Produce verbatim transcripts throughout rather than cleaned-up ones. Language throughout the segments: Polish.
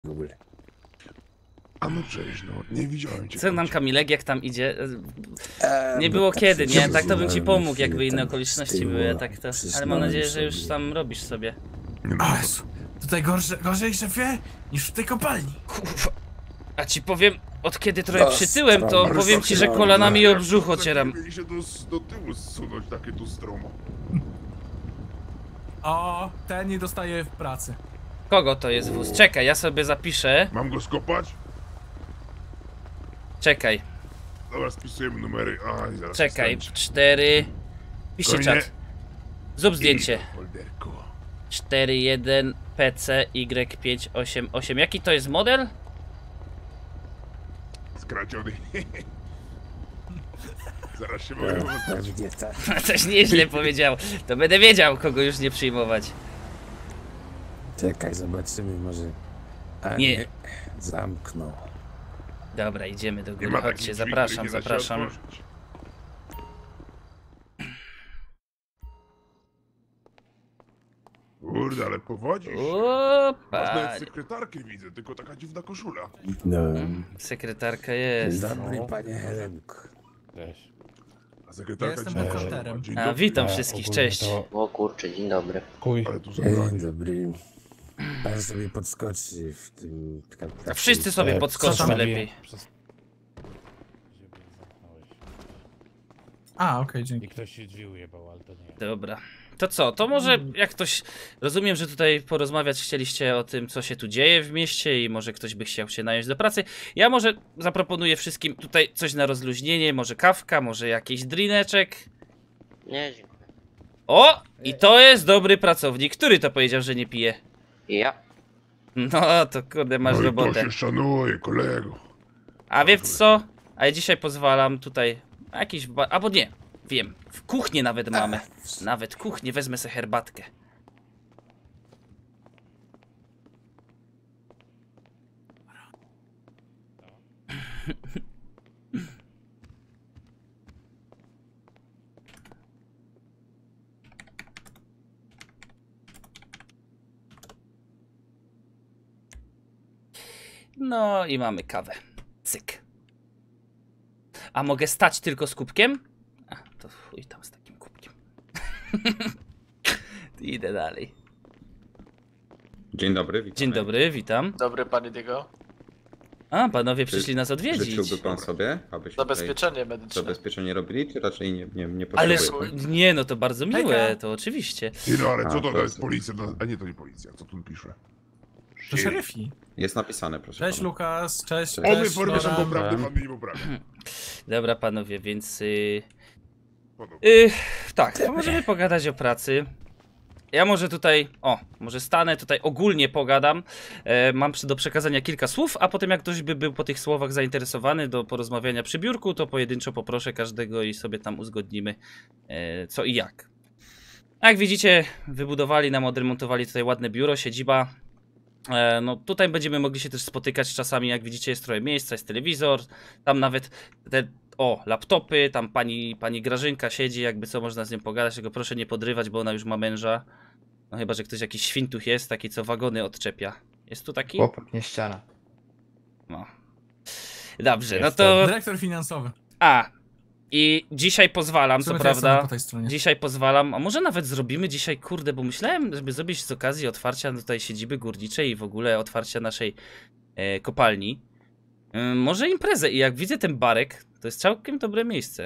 w ogóle. A no cześć, no, nie widziałem cię. Co nam Kamilek, jak tam idzie? Eee, Nie było kiedy, nie? Tak to bym ci pomógł, jakby inne okoliczności były, tak to... Ale mam nadzieję, że już tam robisz sobie. A, tutaj gorsze, gorzej, szefie, niż w tej kopalni. Kurwa. A ci powiem, od kiedy trochę przytyłem, to powiem ci, że kolanami o brzuch ocieram. Mieli się do, do tyłu zsunąć, takie tu stromo. O, ten nie dostaje w pracy. Kogo to jest wóz? Czekaj, ja sobie zapiszę. Mam go skopać? Czekaj, Dobra, spisujemy numery. A, i zaraz czekaj. wstępcie. Cztery... Piszcie To nie- czat. Zrób zdjęcie. I do folderku. cztery jeden P C Y pięć osiem osiem. Jaki to jest model? Skraciony. Zaraz się mogę dostać. Pewnie tak. Coś nieźle powiedział. To będę wiedział, kogo już nie przyjmować. Czekaj, zobaczymy może... A Nie. nie. Zamknął. Dobra, idziemy do Nie góry. ma takich Chodźcie, drzwi, zapraszam, których nie da się zapraszam. otworzyć. Kurde, ale powodzisz. O, Masz nawet panie. sekretarkę widzę, tylko taka dziwna koszula. No. Sekretarka Dzień jest. dobry, panie Helenko. Cześć. A sekretarka Jestem dziwna reporterem. koszula. Dzień A, dobry. witam A, wszystkich, ogólnie cześć. to O kurczę, dzień dobry. Kuj. Ale tu Dzień zabranie. dobry. Pan sobie podskoczy w tym... A wszyscy sobie E, podskoczmy co tam lepiej. Przez... Gdzie mnie zamknąłeś? A, okej, I dzięki. ktoś się drzwi ujebał, ale to nie. Dobra. To co, to może jak ktoś... Rozumiem, że tutaj porozmawiać chcieliście o tym, co się tu dzieje w mieście i może ktoś by chciał się nająć do pracy. Ja może zaproponuję wszystkim tutaj coś na rozluźnienie, może kawka, może jakiś drineczek. Nie, dziękuję. O! I to jest dobry pracownik. Który to powiedział, że nie pije? Ja. No, to kurde, masz No i to robotę. się szanuje, kolego. A wiesz co? A ja dzisiaj pozwalam tutaj jakiś ba... Albo nie, wiem. W kuchni nawet mamy. Nawet kuchnię, wezmę sobie herbatkę. No i mamy kawę. Cyk. A mogę stać tylko z kubkiem? A, to chuj tam z takim kubkiem. Idę dalej. Dzień dobry, witam. Dzień dobry, witam. Dobry, panie Diego. A, panowie przyszli nas odwiedzić. Życzyłby pan sobie, abyśmy Zabezpieczenie tutaj medyczne. zabezpieczenie robili, czy raczej nie, nie, nie Ale potrzebuje pan? nie, no to bardzo miłe, Hejka. to oczywiście. Ty no, ale A, co to to jest jest- policja? No, a nie, to nie policja, co tu pisze? To szeryfi. Jest napisane, proszę Cześć pana. Lukas, cześć, Cześć. Obie cześć, formy są Nora. poprawne, pan mnie nie poprawia. Dobra, panowie, więc... Yy, Podobnie. yy, tak, to możemy pogadać o pracy. Ja może tutaj, o, może stanę tutaj ogólnie pogadam. E, mam przy- do przekazania kilka słów, a potem jak ktoś by był po tych słowach zainteresowany do porozmawiania przy biurku, to pojedynczo poproszę każdego i sobie tam uzgodnimy e, co i jak. Jak widzicie, wybudowali nam, odremontowali tutaj ładne biuro, siedziba. E, no tutaj będziemy mogli się też spotykać czasami, jak widzicie jest trochę miejsca, jest telewizor, tam nawet te, o, laptopy, tam pani, pani Grażynka siedzi, jakby co można z nią pogadać, tylko proszę nie podrywać, bo ona już ma męża. No chyba, że ktoś jakiś świntuch jest, taki co wagony odczepia. Jest tu taki? Chłopak, nie ściana. No. Dobrze, no Jestem. to... Dyrektor finansowy. A, i dzisiaj pozwalam, W co sumie to ja stanę prawda, po tej stronie. dzisiaj pozwalam, a może nawet zrobimy dzisiaj, kurde, bo myślałem, żeby zrobić z okazji otwarcia tutaj siedziby górniczej i w ogóle otwarcia naszej e, kopalni. E, może imprezę i jak widzę ten barek, to jest całkiem dobre miejsce.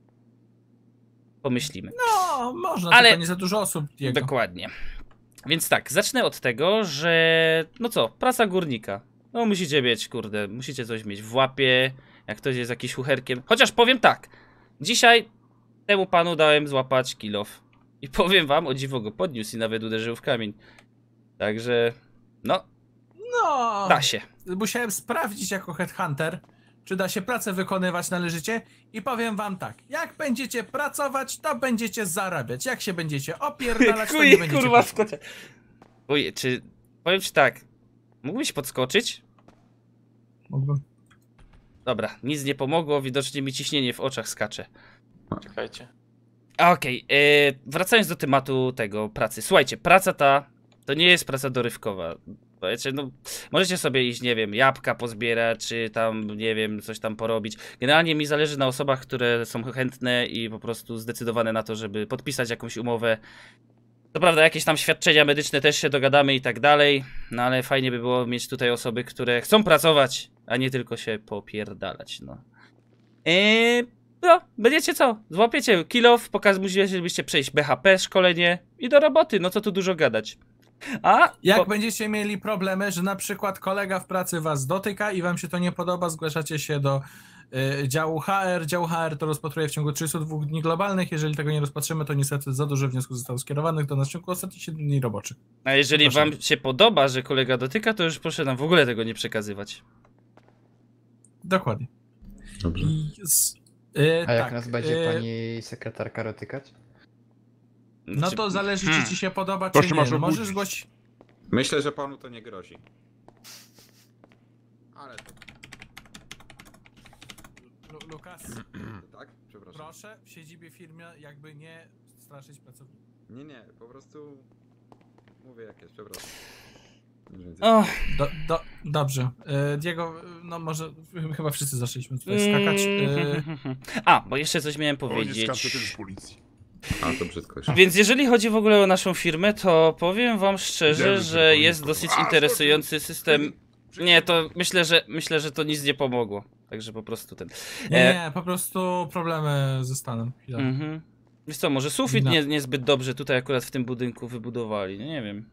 Pomyślimy. No, można, Ale- tylko nie za dużo osób, Diego. Dokładnie. Więc tak, zacznę od tego, że no co, praca górnika. No musicie mieć, kurde, musicie coś mieć w łapie, jak ktoś jest jakiś chucherkiem. Chociaż powiem tak, dzisiaj temu panu dałem złapać kilof. I powiem wam, o dziwo go podniósł i nawet uderzył w kamień. Także, no, No, da się. musiałem sprawdzić jako headhunter, czy da się pracę wykonywać należycie i powiem wam tak, jak będziecie pracować, to będziecie zarabiać, jak się będziecie opierdalać, to nie Kuj, będziecie kurwa, pracować. skoczę. Uj, czy, powiem ci tak, mógłbyś podskoczyć? Mógłbym. Dobra, nic nie pomogło, widocznie mi ciśnienie w oczach skacze. Czekajcie. A, Okej, okay. Wracając do tematu tego pracy. Słuchajcie, praca ta to nie jest praca dorywkowa. Wiecie, no, możecie sobie iść, nie wiem, jabłka pozbierać, czy tam, nie wiem, coś tam porobić. Generalnie mi zależy na osobach, które są chętne i po prostu zdecydowane na to, żeby podpisać jakąś umowę. To prawda, jakieś tam świadczenia medyczne też się dogadamy i tak dalej, no ale fajnie by było mieć tutaj osoby, które chcą pracować, a nie tylko się popierdalać, no. Eee, no, będziecie co? Złapiecie kill off, pokazujecie, żebyście przejść B H P, szkolenie i do roboty, no co tu dużo gadać. A, Jak po... będziecie mieli problemy, że na przykład kolega w pracy was dotyka i wam się to nie podoba, zgłaszacie się do y, działu H R. Dział H R to rozpatruje w ciągu trzydziestu dwóch dni globalnych. Jeżeli tego nie rozpatrzymy, to niestety za dużo wniosków zostało skierowanych do nas w ciągu ostatnich siedmiu dni roboczych. A jeżeli Zapraszam. wam się podoba, że kolega dotyka, to już proszę nam w ogóle tego nie przekazywać. Dokładnie. Dobrze. I z, y, A jak tak, nas będzie y, pani sekretarka dotykać? No to zależy, Hmm. czy ci się podoba, To czy się nie. może No, możesz obudzić. zgłosić. Myślę, że panu to nie grozi. Ale to... Lu- Lukas, Tak? Przepraszam. proszę w siedzibie firmy jakby nie straszyć pracowników. Nie, nie, po prostu... Mówię jak jest, przepraszam. Nic więcej. O, Do, do, dobrze. Y, Diego, y, no może y, chyba wszyscy zaczęliśmy tutaj skakać. Y, A, bo jeszcze coś miałem O, nie powiedzieć. skaczę też z policji. A, to brzydko już. Więc jeżeli chodzi w ogóle o naszą firmę, to powiem wam szczerze, Wiemy, że że to jest nie dosyć podoba. A, interesujący system. Nie, to myślę, że myślę, że to nic nie pomogło. Także po prostu ten. nie, E, nie, po prostu problemy ze stanem. Chwila. Mhm. Wiesz co, może sufit No. nie, niezbyt dobrze tutaj akurat w tym budynku wybudowali, no nie wiem.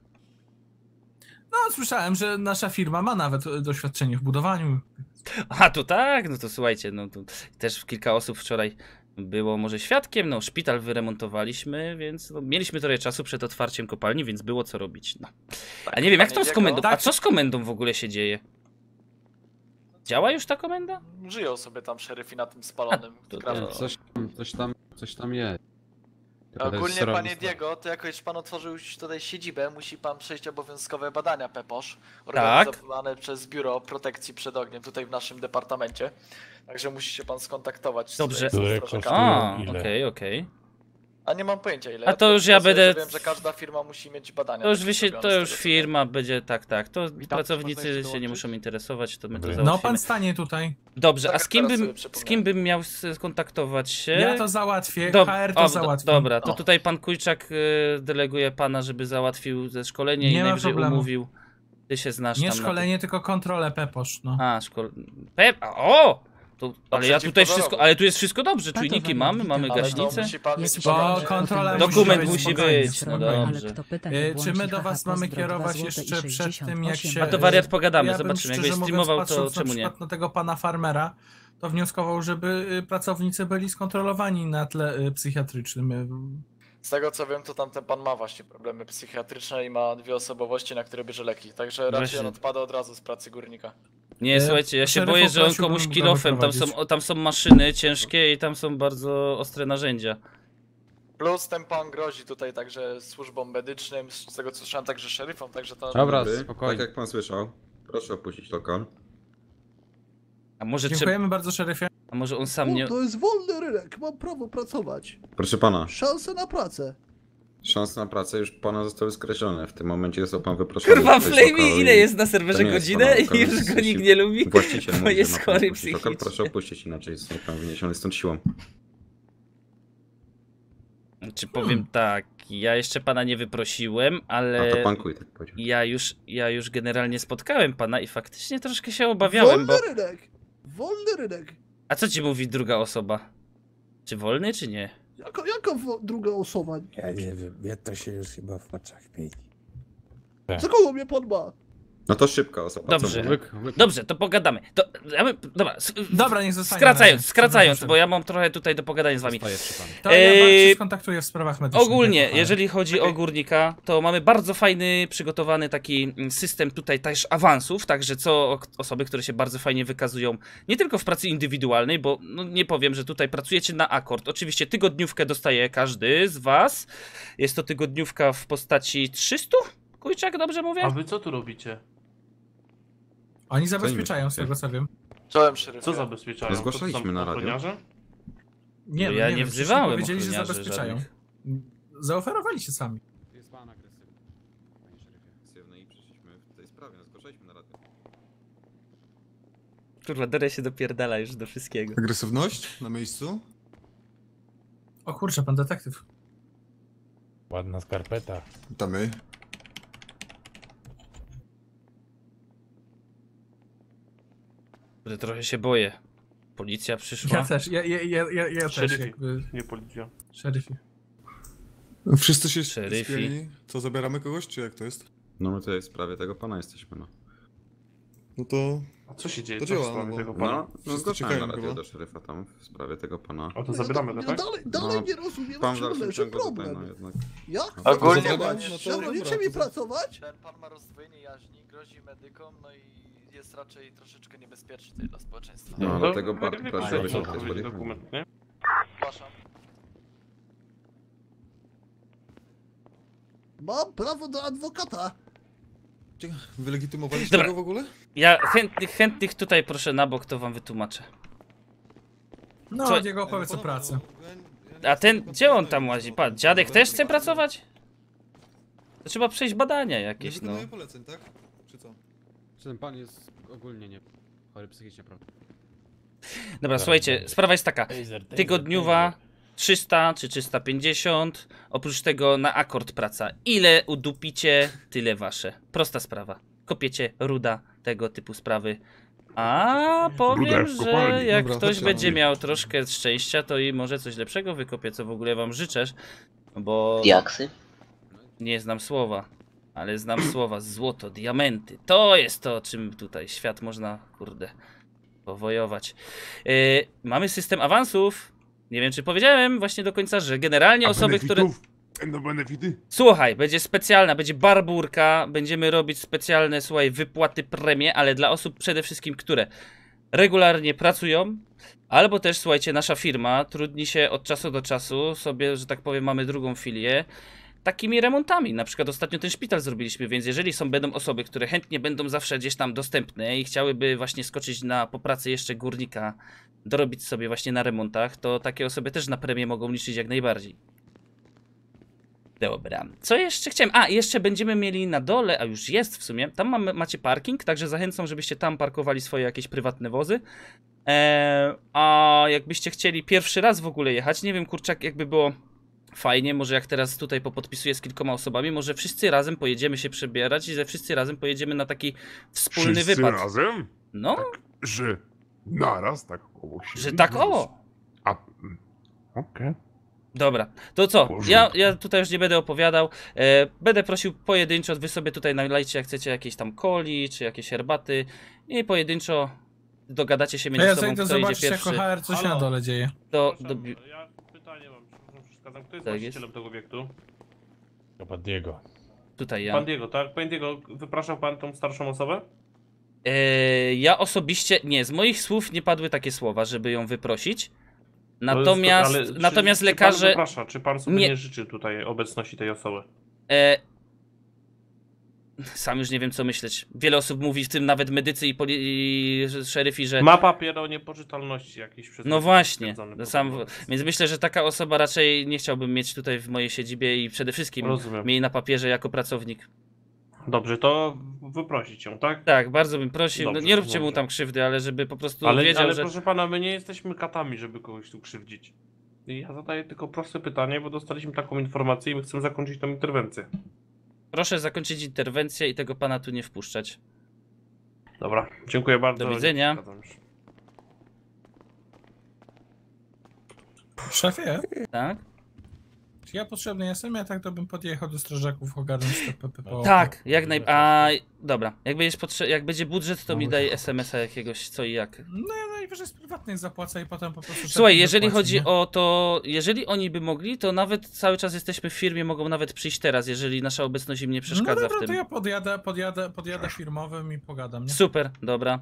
No, słyszałem, że nasza firma ma nawet doświadczenie w budowaniu. A, to tak? No to słuchajcie, no to też kilka osób wczoraj było może świadkiem, no szpital wyremontowaliśmy, więc no, mieliśmy trochę czasu przed otwarciem kopalni, więc było co robić, no. A nie wiem, jak panie tam z Diego? komendą, a Tak. co z komendą w ogóle się dzieje? Działa już ta komenda? Żyją sobie tam szeryfi na tym spalonym to- krawędzi. to- Coś tam, coś tam, coś tam jest. Tylko to jest Ogólnie, surowy panie stan. Diego, to jako iż pan otworzył już tutaj siedzibę, musi pan przejść obowiązkowe badania PEPOSZ, Tak. organizowane przez Biuro Protekcji przed Ogniem tutaj w naszym departamencie. Także musi się pan skontaktować z Dobrze. z Które strażakami. A, Ile? okej, okej. A nie mam pojęcia ile. A to już ja tylko będę- Wiem, że każda firma musi mieć badania. To już, takie wy się, zrobione to z już tego, co wiem. firma będzie, tak, tak, to można pracownicy jeszcze się nie dołączyć? muszą interesować, to my to Dobra. No, załatwimy. pan stanie tutaj. Dobrze, a Tak, z kim, teraz bym, sobie z przypomniałem. kim bym miał skontaktować się? Ja to załatwię, Dob- H R to o, do- załatwi. Dobra, to O. tutaj pan Kujczak y, deleguje pana, żeby załatwił ze szkolenie Nie i ma najwyżej problemu. umówił. Ty się znasz Nie tam szkolenie, tylko kontrolę PEPOSZ, no. na tym. A, szkol... Pe... O! To, ale ja tutaj przeciwpożarowy. wszystko, ale tu jest wszystko dobrze, Patowa czujniki mamy, witam. mamy Ale to gaśnicę. musi pan Jest mieć bo badania. kontrola Dokument musi musi być, spokojnie, być, no spokojnie. dobrze. Y, Czy my do was mamy kierować jeszcze przed tym, jak się... A to wariat pogadamy, ja bym, zobaczymy, jakbyś szczerze mówiąc, streamował, to patrząc czemu na nie? przykład na tego pana farmera, to wnioskował, żeby y, pracownicy byli skontrolowani na tle y, psychiatrycznym. Y, Z tego co wiem, to tamten pan ma właśnie problemy psychiatryczne i ma dwie osobowości, na które bierze leki. Także raczej Właśnie. on odpada od razu z pracy górnika. Nie, E, słuchajcie, ja się szeryfu boję, że on prosiłbym komuś go kilofem, tam są, wyprowadzić. o, tam są maszyny ciężkie i tam są bardzo ostre narzędzia. Plus ten pan grozi tutaj także służbom medycznym, z tego co słyszałem także szeryfom, także to... Dobra, Dobry. spokojnie. Tak jak pan słyszał. Proszę opuścić lokal. A może, trzeba, Dziękujemy bardzo, szeryfie. a może on sam nie... To jest wolny rynek, mam prawo pracować. Proszę pana, Szanse na pracę. szanse na pracę już pana zostały skreślone. W tym momencie został pan wyproszony. Kurwa, z tego Flamey, lokalu ile i jest na serwerze to nie jest godzinę pana i lokal, już jest go jeśli nikt nie lubi? Właściciel Bo mówi, że jest ma pan chory opuścić lokal, psychicznie. proszę opuścić, inaczej zostanie pan wyniesiony stąd siłą. Czy powiem tak, ja jeszcze pana nie wyprosiłem, A ale to pan kuj tak powiedział. ja już, ja już generalnie spotkałem pana i faktycznie troszkę się obawiałem, Wolny bo... rynek. Wolny rynek. A co ci mówi druga osoba? Czy wolny, czy nie? Jaka, jaka wo- druga osoba? Ja nie wiem, ja to się już chyba w oczach mieli. Za kogo mnie pan ma? No to szybka osoba. co Dobrze. mówi? Łyk, łyk. Dobrze, to pogadamy. To, ja bym, dobra, s- Dobra, niech zostanie. skracając, na razie. skracając, Przepraszam. bo ja mam trochę tutaj do pogadania z wami. Stoję przy panu. To ja Eee, się skontaktuję w sprawach medycznych. Ogólnie, jako H R. jeżeli chodzi o górnika, to mamy bardzo fajny, przygotowany taki mm, system tutaj też awansów, także co o- osoby, które się bardzo fajnie wykazują, nie tylko w pracy indywidualnej, bo no, nie powiem, że tutaj pracujecie na akord. Oczywiście tygodniówkę dostaje każdy z was. Jest to tygodniówka w postaci trzystu? Kujczak, dobrze mówię? A wy co tu robicie? Oni zabezpieczają, z tego co wiem. Czołem szeryfie. Co zabezpieczają? Nie zgłaszaliśmy To są na radio. ochroniarze? Nie, No no, ja nie, nie wiem, przecież wzywałem powiedzieli, że ochroniarzy zabezpieczają. żadnych. Zaoferowali się sami. Jest pan agresywny. Panie szeryfie, agresywny i przyszliśmy w tej sprawie. Kurwa, Dore się dopierdala już do wszystkiego. Agresywność na miejscu? O kurczę, pan detektyw. Ładna skarpeta. Witamy. Że trochę się boję. Policja przyszła. Ja też, ja, ja, ja, ja, ja też jakby... Nie policja. Szeryfie. Wszyscy się Szeryfi. spieli. Co, zabieramy kogoś, czy jak to jest? No my tutaj w sprawie tego pana jesteśmy, no. No to... A co się dzieje? To Co w działa, sprawie no tego bo- pana? No, no Wszyscy zgłaszałem czekają na radio chyba. do szeryfa tam w sprawie tego pana. O, to zabieramy go, Ja tak? dalej, dalej No, nie rozumiem, Pan w w czym dalszym leży ciągu tutaj, problem. no jednak. Jak? Ogólnie- Pracować? No to Zaronicie dobra, mi to- pracować? Ten pan ma rozdwojenie jaźni, grozi medykom, no i jest raczej troszeczkę niebezpieczny dla społeczeństwa. No, No, dlatego bardzo weryfikuj, proszę, żebyśmy co tutaj powiedzieć byli. dokument, nie? Przepraszam. Mam prawo do adwokata. Wylegitymowaliście Dobra. go w ogóle? Ja chętnych, chętnych tutaj proszę na bok, to wam wytłumaczę. No, Co- Diego opowiedz o pracy. A ten, gdzie on tam łazi? Pan, dziadek też chce pracować? To trzeba przejść badania Nie jakieś, no. wykonuje poleceń, tak? Czy co? Czy ten pan jest ogólnie nie chory psychicznie, prawda? Dobra, słuchajcie, sprawa jest taka. Taser, taser, Tygodniowa taser. trzysta czy trzysta pięćdziesiąt. Oprócz tego na akord praca. Ile udupicie, tyle wasze. Prosta sprawa. Kopiecie, ruda, tego typu sprawy. A powiem, w że kopalni. jak Dobra, ktoś chodźcie, będzie Andrzej. miał troszkę szczęścia, to i może coś lepszego wykopie, co w ogóle wam życzę, bo Diaksy? nie znam słowa, ale znam słowa złoto, diamenty. To jest to, czym tutaj świat można, kurde, powojować. Yy, mamy system awansów. Nie wiem, czy powiedziałem właśnie do końca, że generalnie A osoby, które... benefitów? Będą benefity? Słuchaj, będzie specjalna, będzie barburka, będziemy robić specjalne, słuchaj, wypłaty premie, ale dla osób przede wszystkim, które regularnie pracują, albo też, słuchajcie, nasza firma trudni się od czasu do czasu, sobie, że tak powiem, mamy drugą filię, takimi remontami. Na przykład ostatnio ten szpital zrobiliśmy, więc jeżeli są będą osoby, które chętnie będą zawsze gdzieś tam dostępne i chciałyby właśnie skoczyć na po pracy jeszcze górnika, dorobić sobie właśnie na remontach, to takie osoby też na premię mogą liczyć jak najbardziej. Dobra, co jeszcze chciałem? A, jeszcze będziemy mieli na dole, a już jest w sumie, tam mamy, macie parking, także zachęcam, żebyście tam parkowali swoje jakieś prywatne wozy. Eee, a jakbyście chcieli pierwszy raz w ogóle jechać, nie wiem, kurczak, jakby było fajnie, może jak teraz tutaj popodpisuję z kilkoma osobami, może wszyscy razem pojedziemy się przebierać i że wszyscy razem pojedziemy na taki wspólny Wszyscy wypad. razem? No, Że naraz tak obok siebie? że tak o! A... mm, Okej. Dobra, to co? Porządku. Ja, ja tutaj już nie będę opowiadał. E, będę prosił pojedynczo, wy sobie tutaj nalejcie, jak chcecie, jakieś tam coli, czy jakieś herbaty. I pojedynczo dogadacie się A między ja sobą, zajdę kto idzie zobaczyć jako pierwszy. H R, co się Halo. na dole dzieje. To Przepraszam, do... ja pytanie mam, przepraszam, przeszkadzam. Kto jest Tak właścicielem tego obiektu? To pan Diego. Tutaj ja. Pan Diego, tak? Pan Diego, wypraszał pan tą starszą osobę? E, ja osobiście, nie, z moich słów nie padły takie słowa, żeby ją wyprosić. To jest- Natomiast, ale czy- natomiast czy pan lekarze... wyprasza, czy pan sobie Nie. nie życzy tutaj obecności tej osoby? E, sam już nie wiem co myśleć. Wiele osób mówi, w tym nawet medycy i, poli- i szeryfi, że... Ma papier o niepoczytalności jakiś przez No właśnie, stwierdzony to sam, podobno. więc myślę, że taka osoba raczej nie chciałbym mieć tutaj w mojej siedzibie i przede wszystkim Rozumiem. miej na papierze jako pracownik. Dobrze, to wyprosić ją, tak? Tak, bardzo bym prosił, no, Dobrze, nie róbcie mu dobrze. tam krzywdy, ale żeby po prostu Ale, wiedział, ale że... proszę pana, my nie jesteśmy katami, żeby kogoś tu krzywdzić. I ja zadaję tylko proste pytanie, bo dostaliśmy taką informację i my chcemy zakończyć tę interwencję. Proszę zakończyć interwencję i tego pana tu nie wpuszczać. Dobra, dziękuję bardzo. Do nie widzenia. przeszkadzam już. Szefie, Tak? czy ja potrzebny jestem? Ja tak to bym podjechał do strażaków, ogarnąć to P P P O. Tak, jak naj... A, dobra, jak, będziesz potrze... jak będzie budżet, to mi daj es em es a jakiegoś co i jak. No ja najwyżej z prywatnych zapłacę i potem po prostu... Słuchaj, szef jeżeli zapłaci, chodzi nie? o to, jeżeli oni by mogli, to nawet cały czas jesteśmy w firmie, mogą nawet przyjść teraz, jeżeli nasza obecność im nie przeszkadza No dobra, w tym. to ja podjadę, podjadę, podjadę firmowym i pogadam, nie? Super, dobra.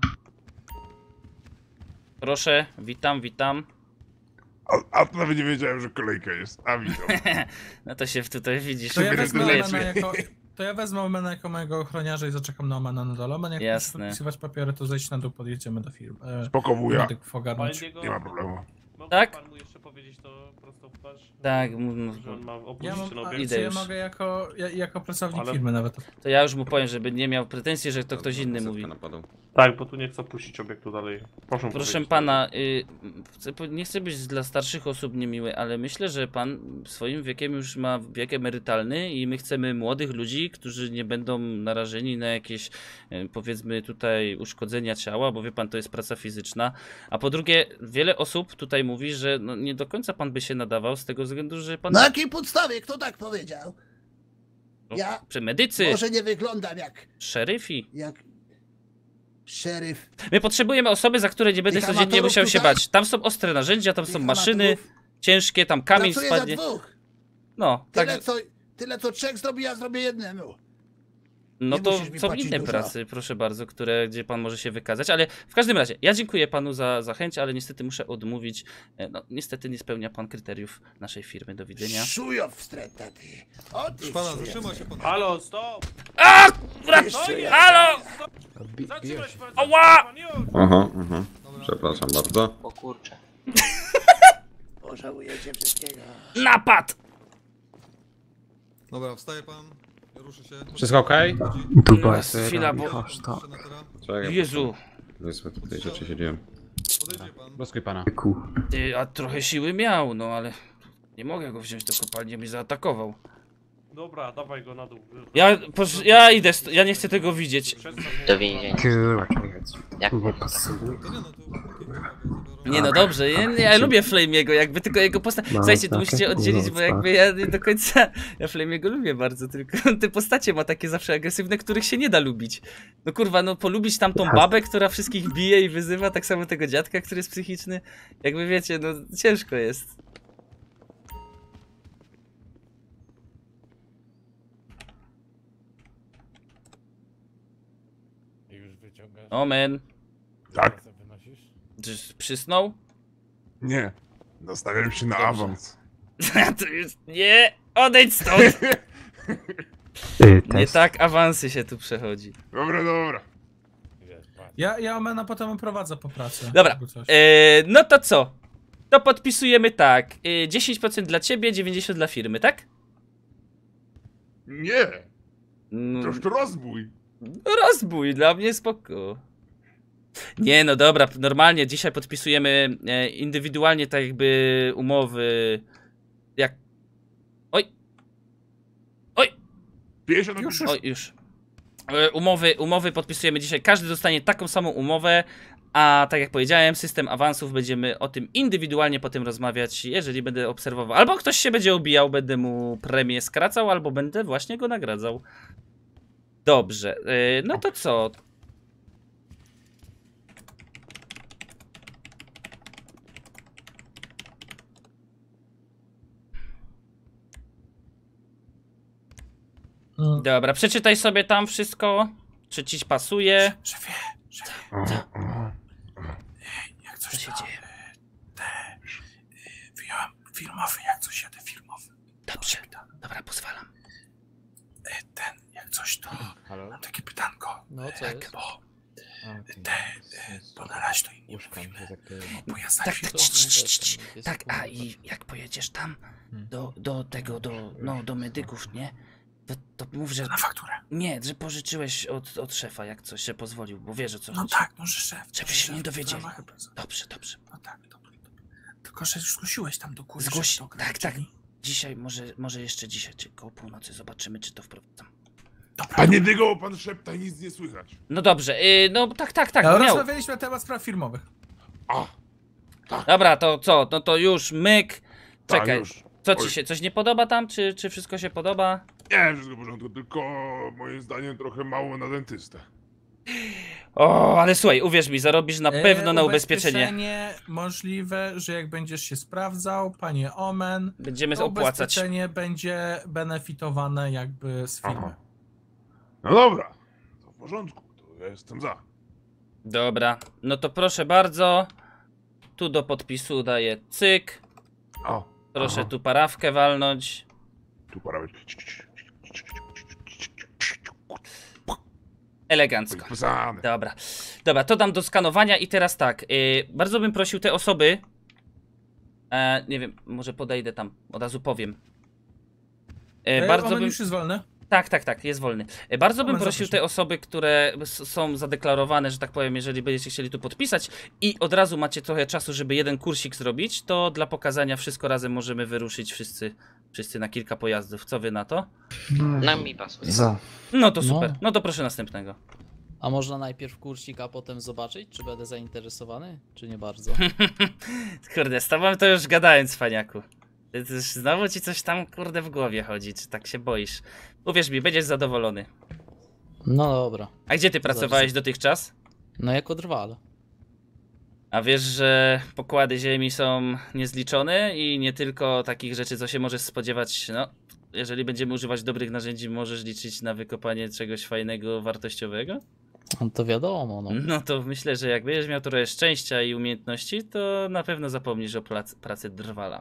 Proszę, witam, witam. A, a to nawet nie wiedziałem, że kolejka jest. A witam. No to się tutaj widzisz. To ja Sobie wezmę leczy. Omena jako... To ja wezmę Omena jako mojego ochroniarza i zaczekam na Omena na dole. Omen, jak Jasne. chcesz podpisywać papiery, to zejdź na dół, podjedziemy do firmy. E, Spoko wuja. medyków Panie ogarnąć. Diego, Nie ma problemu. mógłby Tak? pan mu jeszcze powiedzieć, powiedzieć to prosto w twarz? Tak, m- Że on ma Ja opuścić mam, ten a, obiekt? Idę czy ja już. mogę jako, ja, jako pracownik Ale- firmy nawet. to ja już mu powiem, żeby nie miał pretensji, że to ktoś inny mówi. Napadł. Tak, bo tu nie chcę opuścić obiektu dalej. Proszę Proszę powiedzieć. pana, y, chcę po- nie chcę być dla starszych osób niemiły, ale myślę, że pan swoim wiekiem już ma wiek emerytalny i my chcemy młodych ludzi, którzy nie będą narażeni na jakieś, y, powiedzmy tutaj uszkodzenia ciała, bo wie pan, to jest praca fizyczna. A po drugie, wiele osób tutaj mówi, że no, nie do końca pan by się nadawał z tego względu, że pan... Na jakiej podstawie? Kto tak powiedział? No, Ja Przy medycy, może nie wyglądam jak, szeryfi. jak szeryf. My potrzebujemy osoby, za które nie będę Tych codziennie amatorów musiał się tutaj? bać. Tam są ostre narzędzia, tam są Tych maszyny amatorów. ciężkie, tam kamień Pracuję za spadnie. dwóch. No, tak. Tyle, co, tyle co trzech zrobi, ja zrobię jednemu. No Nie to musisz mi są płacić inne dużo. pracy, proszę bardzo, które, gdzie pan może się wykazać, ale w każdym razie, ja dziękuję panu za, za chęć, ale niestety muszę odmówić. E, No, niestety nie spełnia pan kryteriów naszej firmy. Do widzenia. Szujow wstrętna ty. O ty Pana, szujow. zatrzymaj się pan. Halo, stop! A! Brat! Jeszcze ja. Halo! Zatrzymać pan! Ała! Pan już! Aha, aha. Przepraszam bardzo. O kurczę. Pożałujecie wszystkiego. Napad! Dobra, wstaje pan. Ruszy się. Wszystko okej? No, chwila, bo... Senatora. Czekaj, Jezu, Powiedzmy, tutaj rzeczy się dzieją. Podejdzie pan. Rozkuj pana. ty, a trochę siły miał, no ale... Nie mogę go wziąć do kopalni, mnie zaatakował. Dobra, dawaj go na dół. Ja, posz, ja idę, st- ja nie chcę tego widzieć. Przestań. Do więzienia. Jak To nie no, to... Nie no dobrze, ja, ja lubię Flamey'ego, jakby tylko jego postać... Słuchajcie, to musicie oddzielić, bo jakby ja nie do końca... Ja Flamey'ego lubię bardzo, tylko te postacie ma takie zawsze agresywne, których się nie da lubić. No kurwa, no polubić tamtą babę, która wszystkich bije i wyzywa, tak samo tego dziadka, który jest psychiczny. Jakby wiecie, no ciężko jest. Omen. Tak? Czyż przysnął? Nie. Nastawiam się na awans. To już... Nie! Odejdź stąd! Nie tak awansy się tu przechodzi. Dobra, dobra. Ja, ja Omena potem oprowadzę po pracy. Dobra, jakby coś. e, no to co? To podpisujemy tak. E, dziesięć procent dla ciebie, dziewięćdziesiąt procent dla firmy, tak? Nie. Mm, Toż to rozbój. rozbój, dla mnie spoko. Nie, no dobra, normalnie dzisiaj podpisujemy e, indywidualnie tak jakby umowy. Jak... Oj! Oj! pięćdziesiąt Już, na Oj, już. E, Umowy, umowy podpisujemy dzisiaj. Każdy dostanie taką samą umowę, a tak jak powiedziałem, system awansów będziemy o tym indywidualnie potem rozmawiać, jeżeli będę obserwował. Albo ktoś się będzie obijał, będę mu premię skracał, albo będę właśnie go nagradzał. Dobrze, e, no to co? Mm. Dobra, przeczytaj sobie tam wszystko, czy ci pasuje. Szefie, szefie, O, o. jak Co coś się tam, dzieje? te, y, wyjąłem filmowy, jak coś jadę filmowy. Dobrze, dobra, pozwalam. Y, Ten, jak coś to, Halo? mam takie pytanko. No co Jak, jest? bo A, te, y, bo na razie to im nie Łóżka mi mówimy, się zakryje. bo ja za Tak, chwilę... tak, cii, cii, cii, cii. Tak, a i jak pojedziesz tam do, do tego, do, no, do medyków, nie? To, to mów, że Na fakturę. nie, że pożyczyłeś od, od szefa, jak coś się pozwolił, bo wiesz o co No chodzi. tak, no że szef. Żeby że się szef nie to dowiedzieli. sprawa chyba za- Dobrze, dobrze. No tak, dobra, dobra. Tylko, że zgłosiłeś tam do góry. Zgłoś, żeby to tak, tak. ograniczyli. Dzisiaj, może, może jeszcze dzisiaj, czy koło północy zobaczymy, czy to wprowadzam. Dobra, Panie Dygo, pan szepta, nic nie słychać. No dobrze, yy, no tak, tak, tak, Ale bo miał. rozmawialiśmy na temat spraw firmowych. A, Dobra, to co, no to już, myk. tak, Czekaj, już. co ci Oj. się, coś nie podoba tam, czy, czy wszystko się podoba? Nie, wszystko w porządku, tylko moim zdaniem trochę mało na dentystę. O, ale słuchaj, uwierz mi, zarobisz na E, pewno na ubezpieczenie. Ubezpieczenie możliwe, że jak będziesz się sprawdzał, panie Omen, Będziemy to opłacać. ubezpieczenie będzie benefitowane jakby z firmy. Aha. No dobra, to w porządku, to ja jestem za. Dobra, no to proszę bardzo. Tu do podpisu daję cyk. O, Proszę aha. tu parawkę walnąć. Tu para być. Elegancko. Podpisane. Dobra, dobra, to dam do skanowania i teraz tak. Yy, bardzo bym prosił te osoby, E, nie wiem, może podejdę tam, od razu powiem. E, E, bardzo moment bym... już jest wolny. Tak, tak, tak, jest wolny. E, Bardzo No, bym my prosił zapraszam. te osoby, które s- są zadeklarowane, że tak powiem, jeżeli będziecie chcieli tu podpisać i od razu macie trochę czasu, żeby jeden kursik zrobić, to dla pokazania wszystko razem możemy wyruszyć wszyscy, wszyscy na kilka pojazdów. Co wy na to? No mi pasuje. Za. No to No. super, no to proszę następnego. A można najpierw kursik, a potem zobaczyć, czy będę zainteresowany, czy nie bardzo? Kurde, z tobą to już gadałem, cwaniaku. Ty- ty- Znowu ci coś tam, kurde, w głowie chodzi, czy tak się boisz? Uwierz mi, będziesz zadowolony. No dobra. A gdzie ty pracowałeś Zaraz. dotychczas? No jako drwal. A wiesz, że pokłady ziemi są niezliczone i nie tylko takich rzeczy, co się możesz spodziewać, no, jeżeli będziemy używać dobrych narzędzi, możesz liczyć na wykopanie czegoś fajnego, wartościowego? No to wiadomo, no. No to myślę, że jak będziesz miał trochę szczęścia i umiejętności, to na pewno zapomnisz o plac, pracy drwala.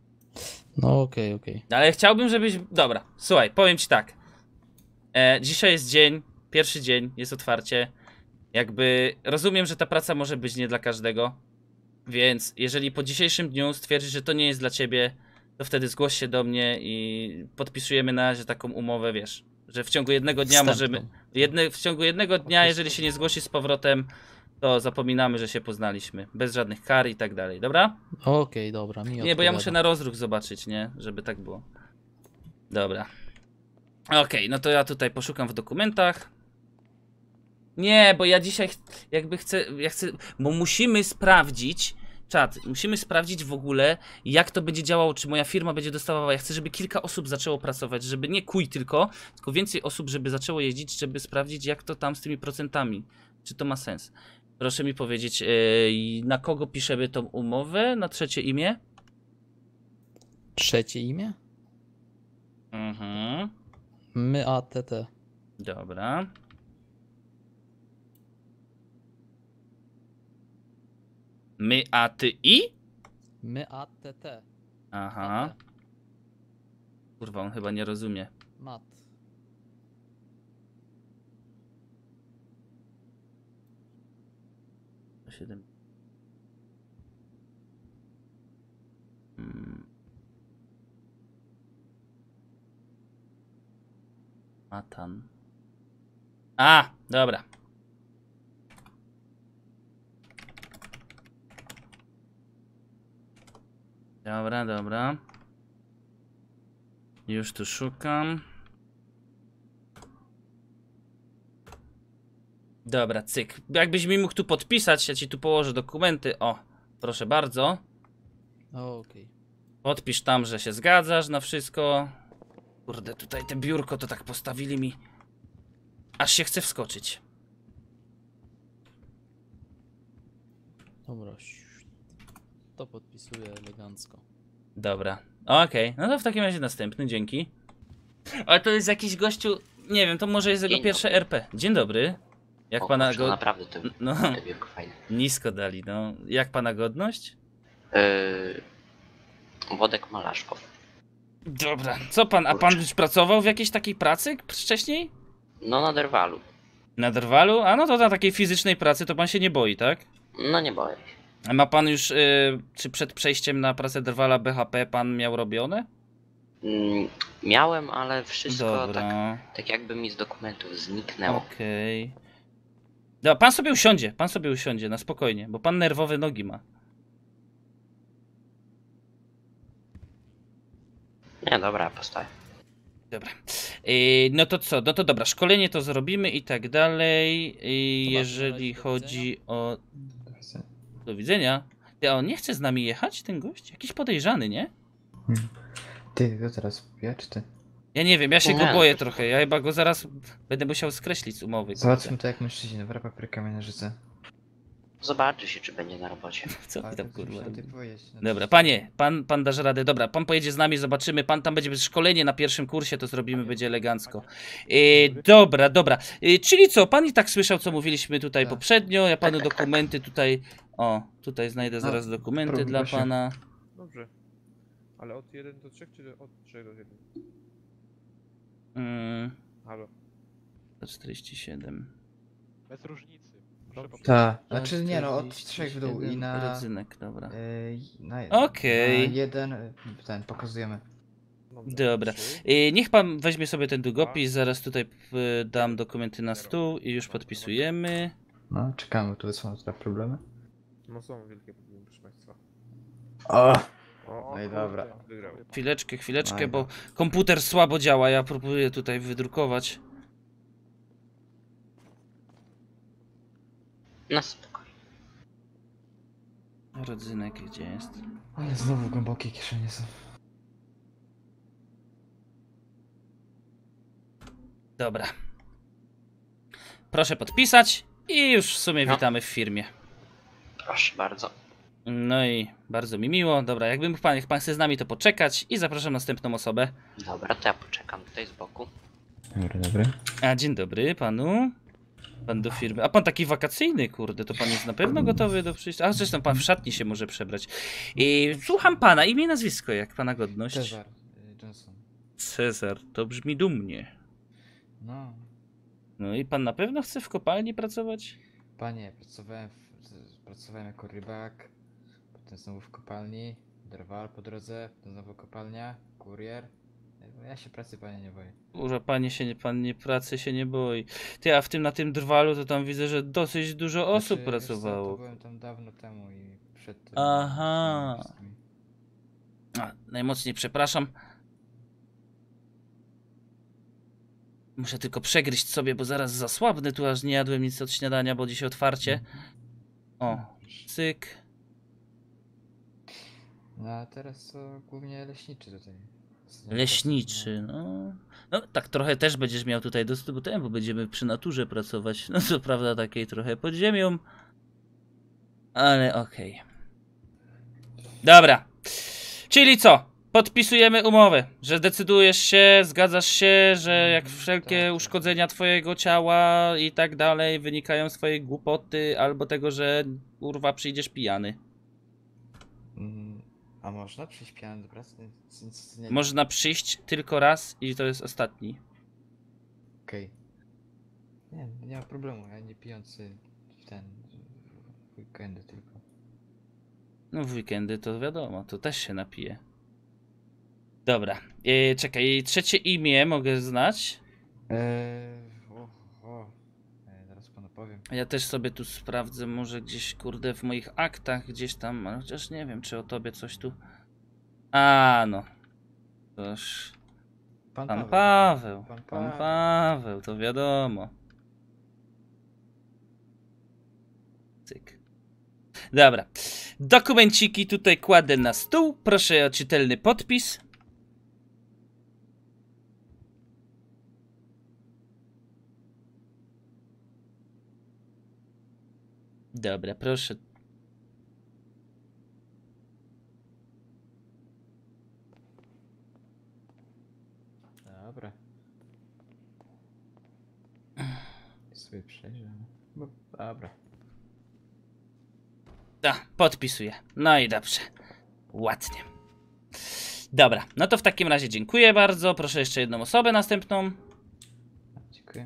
No okej, okej. Ale chciałbym, żebyś... Dobra, słuchaj, powiem ci tak. E, dzisiaj jest dzień, pierwszy dzień, jest otwarcie. Jakby rozumiem, że ta praca może być nie dla każdego. Więc jeżeli po dzisiejszym dniu stwierdzisz, że to nie jest dla ciebie, to wtedy zgłoś się do mnie i podpisujemy na razie taką umowę, wiesz, że w ciągu jednego dnia Wstępną. możemy... Jedne, w ciągu jednego dnia, jeżeli się nie zgłosi z powrotem, to zapominamy, że się poznaliśmy. Bez żadnych kar i tak dalej, dobra? Okej, dobra, mi Nie, bo ja odpowiada. muszę na rozruch zobaczyć, nie? Żeby tak było. Dobra. Okej, no to ja tutaj poszukam w dokumentach. Nie, bo ja dzisiaj ch- jakby chcę, ja chcę, bo musimy sprawdzić, czat, musimy sprawdzić w ogóle, jak to będzie działało, czy moja firma będzie dostawała. Ja chcę, żeby kilka osób zaczęło pracować, żeby nie kuj tylko, tylko więcej osób, żeby zaczęło jeździć, żeby sprawdzić, jak to tam z tymi procentami, czy to ma sens. Proszę mi powiedzieć, yy, na kogo piszemy tą umowę, na trzecie imię? Trzecie imię? Mhm, My A T T. dobra. My, a ty i? My A T T. Aha. Kurwa, on chyba nie rozumie. Mat. siedem. Hmm. Matan. A, dobra. Dobra, dobra. Już tu szukam. Dobra, cyk. Jakbyś mi mógł tu podpisać, ja ci tu położę dokumenty. O, proszę bardzo. Okej. Podpisz tam, że się zgadzasz na wszystko. Kurde, tutaj te biurko to tak postawili mi. Aż się chce wskoczyć. Dobra. To podpisuję elegancko. Dobra. Okej, no to w takim razie następny, dzięki. Ale to jest jakiś gościu, nie wiem, to może jest jego Dzień pierwsze dobry. R P. Dzień dobry. Jak O, pana kurczę, go... naprawdę to, No, to biurko fajne. nisko dali, no. Jak pana godność? Yy, Wodek Malaszkow. Dobra. Co pan, a pan już pracował w jakiejś takiej pracy wcześniej? No na Derwalu. Na Drwalu? A no to na takiej fizycznej pracy to pan się nie boi, tak? No nie boję się. A ma pan już, y, czy przed przejściem na pracę Drwala B H P pan miał robione? Mm, miałem, ale wszystko Dobra. tak, tak jakby mi z dokumentów zniknęło. Okej. Dobra, pan sobie usiądzie, pan sobie usiądzie, na spokojnie, bo pan nerwowe nogi ma. Nie, dobra, postawię. Dobra. Yy, no to co? No to dobra, szkolenie to zrobimy i tak dalej. Yy, jeżeli do chodzi o... Do widzenia. Ty, a on nie chce z nami jechać, ten gość? Jakiś podejrzany, nie? Ty, to teraz ja czy ty? Ja nie wiem, ja się Nie, go no boję to- trochę. Ja chyba go zaraz będę musiał skreślić z umowy. Załatwmy to jak mężczyźni, dobra, papryka na życie. Zobaczy się, czy będzie na robocie. Co ty tam kurwa? Ty powiedzieć, no Dobra, to- panie, pan, pan dasz radę. Dobra, pan pojedzie z nami, zobaczymy. Pan tam będzie szkolenie na pierwszym kursie, to zrobimy, będzie elegancko. E, dobra, dobra. E, czyli co, pan i tak słyszał, co mówiliśmy tutaj Tak. poprzednio. Ja panu Tak, tak, tak. dokumenty tutaj. O, tutaj znajdę zaraz dokumenty próbuj, dla proszę. pana. Dobrze. Ale od jeden do trzech, czy od trzech do jeden? Mm, Halo. sto czterdzieści siedem. Bez różnicy. Tak, znaczy nie no, od trzech w dół i Jeden na... rodzynek, dobra. Yy, na, Okej. na jeden, y, ten, pokazujemy. Dobra. Y, niech pan weźmie sobie ten długopis, zaraz tutaj y, dam dokumenty na stół i już podpisujemy. No, czekamy, tu są tutaj problemy. No są wielkie problemy, proszę państwa. O! O, No i dobra. Wygrał. Chwileczkę, chwileczkę, Oj, bo komputer słabo działa, ja próbuję tutaj wydrukować. Na spokojnie. Rodzynek gdzie jest? Ale znowu głębokie kieszenie są. Dobra. Proszę podpisać i już w sumie No. witamy w firmie. Proszę bardzo. No i bardzo mi miło. Dobra, jakby mógł pan, niech pan chce z nami to poczekać i zapraszam następną osobę. Dobra, to ja poczekam tutaj z boku. Dobry, dobry. A dzień dobry panu. Pan do firmy. A pan taki wakacyjny, kurde, to pan jest na pewno gotowy do przyjścia. A zresztą pan w szatni się może przebrać. I słucham pana, imię i nazwisko, jak pana godność. Cezar y, Johnson. Cezar, to brzmi dumnie. No, No i pan na pewno chce w kopalni pracować? panie, pracowałem, w, z- pracowałem jako rybak, potem znowu w kopalni, drwal po drodze, potem znowu kopalnia, kurier. Ja się pracy, panie, nie boję. Kurwa, panie się nie, pan nie pracy się nie boi. Ty, a w tym na tym drwalu to tam widzę, że dosyć dużo osób Znaczy, wiesz co, pracowało. to byłem tam dawno temu i przed tym... Aha. tymi wszystkimi. A, najmocniej przepraszam. Muszę tylko przegryźć sobie, bo zaraz zasłabnę tu, aż nie jadłem nic od śniadania, bo dzisiaj otwarcie. O, cyk. No a teraz to głównie leśniczy tutaj. Leśniczy, no. No tak trochę też będziesz miał tutaj dostęp, bo będziemy przy naturze pracować. No co prawda takiej trochę pod ziemią. Ale okej. Dobra. Czyli co? Podpisujemy umowę, że decydujesz się, zgadzasz się, że jak wszelkie uszkodzenia twojego ciała i tak dalej wynikają z twojej głupoty albo tego, że kurwa przyjdziesz pijany. Mm, a można przyjść pijany do pracy? Nic- nic nie- Można przyjść tylko raz i to jest ostatni. Okej. Nie, nie ma problemu, ja nie pijący w ten... w weekendy tylko. No w weekendy to wiadomo, to też się napije. Dobra, e, czekaj, trzecie imię mogę znać. Eee, o, o. Eee, zaraz panu powiem. Ja też sobie tu sprawdzę, może gdzieś kurde w moich aktach, gdzieś tam, ale chociaż nie wiem, czy o tobie coś tu... A no. Toż... Pan, Pan Paweł. Paweł, Pan pan Paweł. Paweł, to wiadomo. Cyk. Dobra. Dokumenciki tutaj kładę na stół. Proszę o czytelny podpis. Dobra, proszę. Dobra. Sobie przejrzę. Bo- Dobra. A, podpisuję. No i dobrze. Ładnie. Dobra, no to w takim razie dziękuję bardzo. Proszę jeszcze jedną osobę następną. Dziękuję.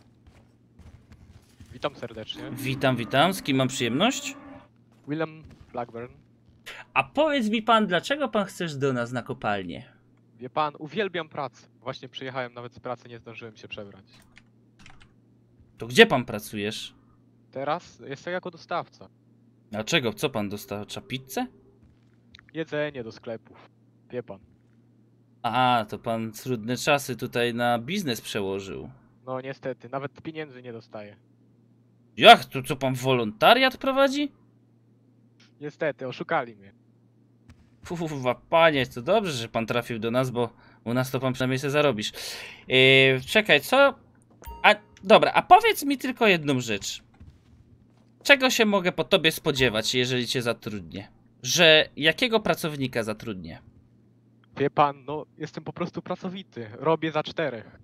Witam serdecznie. Witam, witam. Z kim mam przyjemność? William Blackburn. A powiedz mi pan, dlaczego pan chcesz do nas na kopalnię? Wie pan, uwielbiam pracę. Właśnie przyjechałem nawet z pracy, nie zdążyłem się przebrać. To gdzie pan pracujesz? Teraz jestem jako dostawca. Dlaczego? Co pan dostarcza? Pizzę? Jedzenie do sklepów. Wie pan. A, to pan trudne czasy tutaj na biznes przełożył. No niestety, nawet pieniędzy nie dostaję. Jak? To co pan wolontariat prowadzi? Niestety, oszukali mnie. Fuwa, panie, to dobrze, że pan trafił do nas, bo u nas to pan przynajmniej sobie zarobisz. Yy, czekaj, co? A, dobra, a powiedz mi tylko jedną rzecz. Czego się mogę po tobie spodziewać, jeżeli cię zatrudnię? Że jakiego pracownika zatrudnię? Wie pan, no jestem po prostu pracowity. Robię za czterech.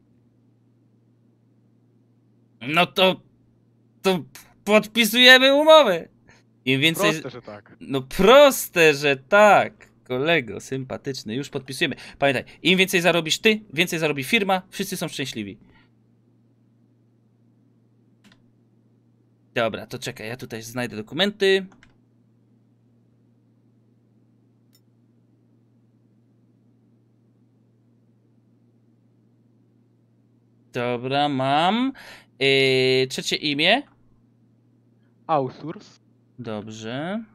No to... to podpisujemy umowę. Im więcej... Proste, że tak. No proste, że tak. Kolego, sympatyczny, już podpisujemy. Pamiętaj, im więcej zarobisz ty, więcej zarobi firma, wszyscy są szczęśliwi. Dobra, to czekaj, ja tutaj znajdę dokumenty. Dobra, mam. Yy, trzecie imię. Ausurs. Dobrze.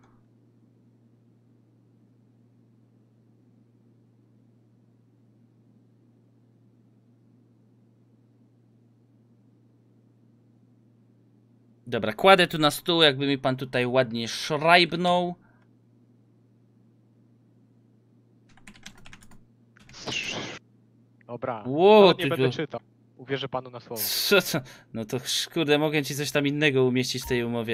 Dobra, kładę tu na stół, jakby mi pan tutaj ładnie szrajbnął. Dobra, Ło, nawet nie ty będę tu- czytał. Uwierzę panu na słowo. Co to? No to kurde, mogę ci coś tam innego umieścić w tej umowie.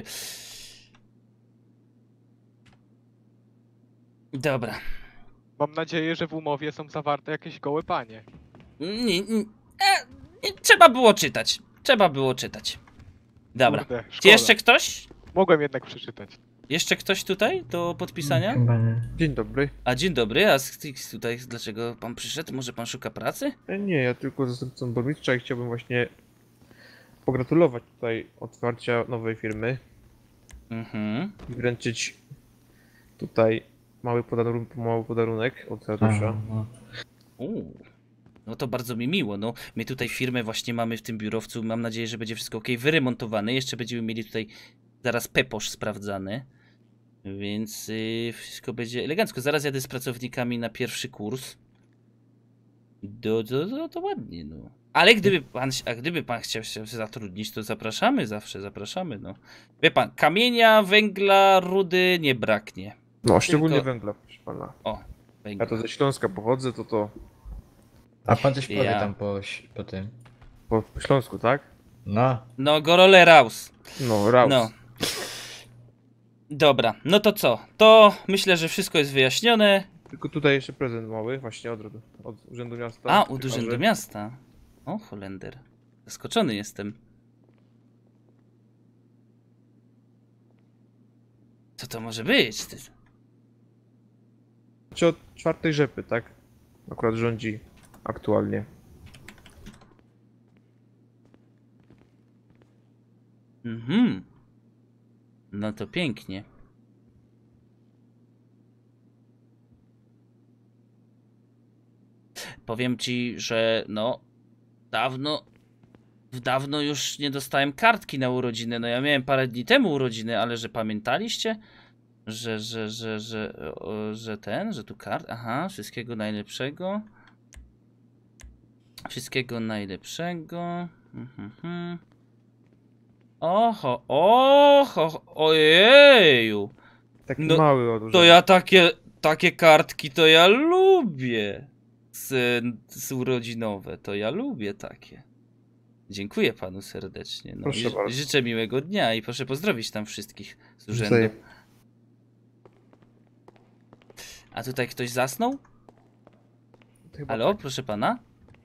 Dobra. Mam nadzieję, że w umowie są zawarte jakieś gołe panie. Nie, nie, e, nie, trzeba było czytać. Trzeba było czytać. Dobra. Kurde, Czy szkoda. jeszcze ktoś? Mogłem jednak przeczytać. Jeszcze ktoś tutaj do podpisania? Chyba nie. Dzień dobry. A dzień dobry, a z- z- tutaj dlaczego pan przyszedł? Może pan szuka pracy? E, Nie, ja tylko zastępcą burmistrza i chciałbym właśnie pogratulować tutaj otwarcia nowej firmy Mhm. i wręczyć tutaj mały, podarun mały podarunek od Ratusza. no. Uuu. No to bardzo mi miło, no. My tutaj firmę właśnie mamy w tym biurowcu, mam nadzieję, że będzie wszystko ok, wyremontowane. Jeszcze będziemy mieli tutaj zaraz peposz sprawdzany. Więc yy, wszystko będzie elegancko. Zaraz jadę z pracownikami na pierwszy kurs. Do, do, do, to ładnie, no. Ale gdyby pan, a gdyby pan chciał się zatrudnić, to zapraszamy, zawsze zapraszamy, no. Wie pan, kamienia, węgla, rudy nie braknie. No, szczególnie Tylko- węgla, proszę pana. O, węgla. Ja to ze Śląska pochodzę, to to A pan coś powie Ja. tam po, po tym. po, po Śląsku, tak? No. No, Gorole Raus. No, Raus. No. Dobra, no to co? To myślę, że wszystko jest wyjaśnione. Tylko tutaj jeszcze prezent mały, właśnie od, od Urzędu Miasta. A, od Przekażę. Urzędu Miasta. O, Holender. Zaskoczony jestem. Co to może być? Ty? Czy od czwartej rzepy, tak? Akurat rządzi aktualnie. Mhm. No to pięknie. Powiem ci, że no dawno, dawno już nie dostałem kartki na urodziny. No ja miałem parę dni temu urodziny, ale że pamiętaliście, że, że, że, że, o, że ten, że tu kart. Aha, wszystkiego najlepszego. Wszystkiego najlepszego. Mhm. mhm. Oho, oho, ojeju. Taki No, mały od urzędu. To ja takie, takie kartki to ja lubię. Z, z urodzinowe, to ja lubię takie. Dziękuję panu serdecznie. No, Proszę i, bardzo. życzę miłego dnia i proszę pozdrowić tam wszystkich z urzędu. Wzajem. A tutaj ktoś zasnął? Chyba Halo, tak. proszę pana?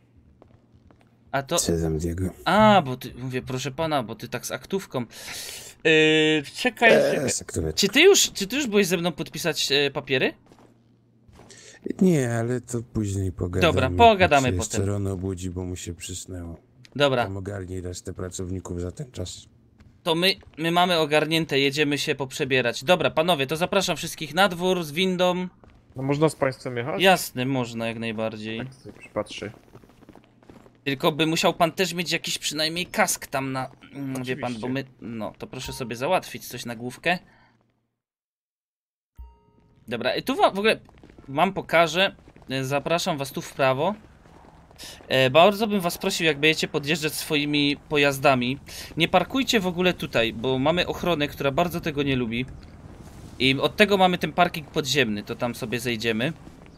A to... Co tam, Diego? A, bo ty, mówię, proszę pana, bo ty tak z aktówką. Yy, czekaj, Eee, czekaj. sektyweczka. Czy ty już, czy ty już byłeś ze mną podpisać e, papiery? Nie, ale to później pogadamy. Dobra, pogadamy Jak się potem. jeszcze Rono budzi, bo mu się przysnęło. Dobra, Tam ogarnij resztę pracowników za ten czas. to my, my mamy ogarnięte, jedziemy się poprzebierać. Dobra, panowie, to zapraszam wszystkich na dwór z windą. No można z państwem jechać? Jasne, można jak najbardziej. Tak sobie przypatrzę. Tylko by musiał pan też mieć jakiś przynajmniej kask tam na... mm, Wie pan, bo Oczywiście. my... No, to proszę sobie załatwić coś na główkę. Dobra, i tu wam w ogóle wam pokażę. E, Zapraszam was tu w prawo. E, bardzo bym was prosił, jak będziecie podjeżdżać swoimi pojazdami, nie parkujcie w ogóle tutaj, bo mamy ochronę, która bardzo tego nie lubi. I od tego mamy ten parking podziemny, to tam sobie zejdziemy.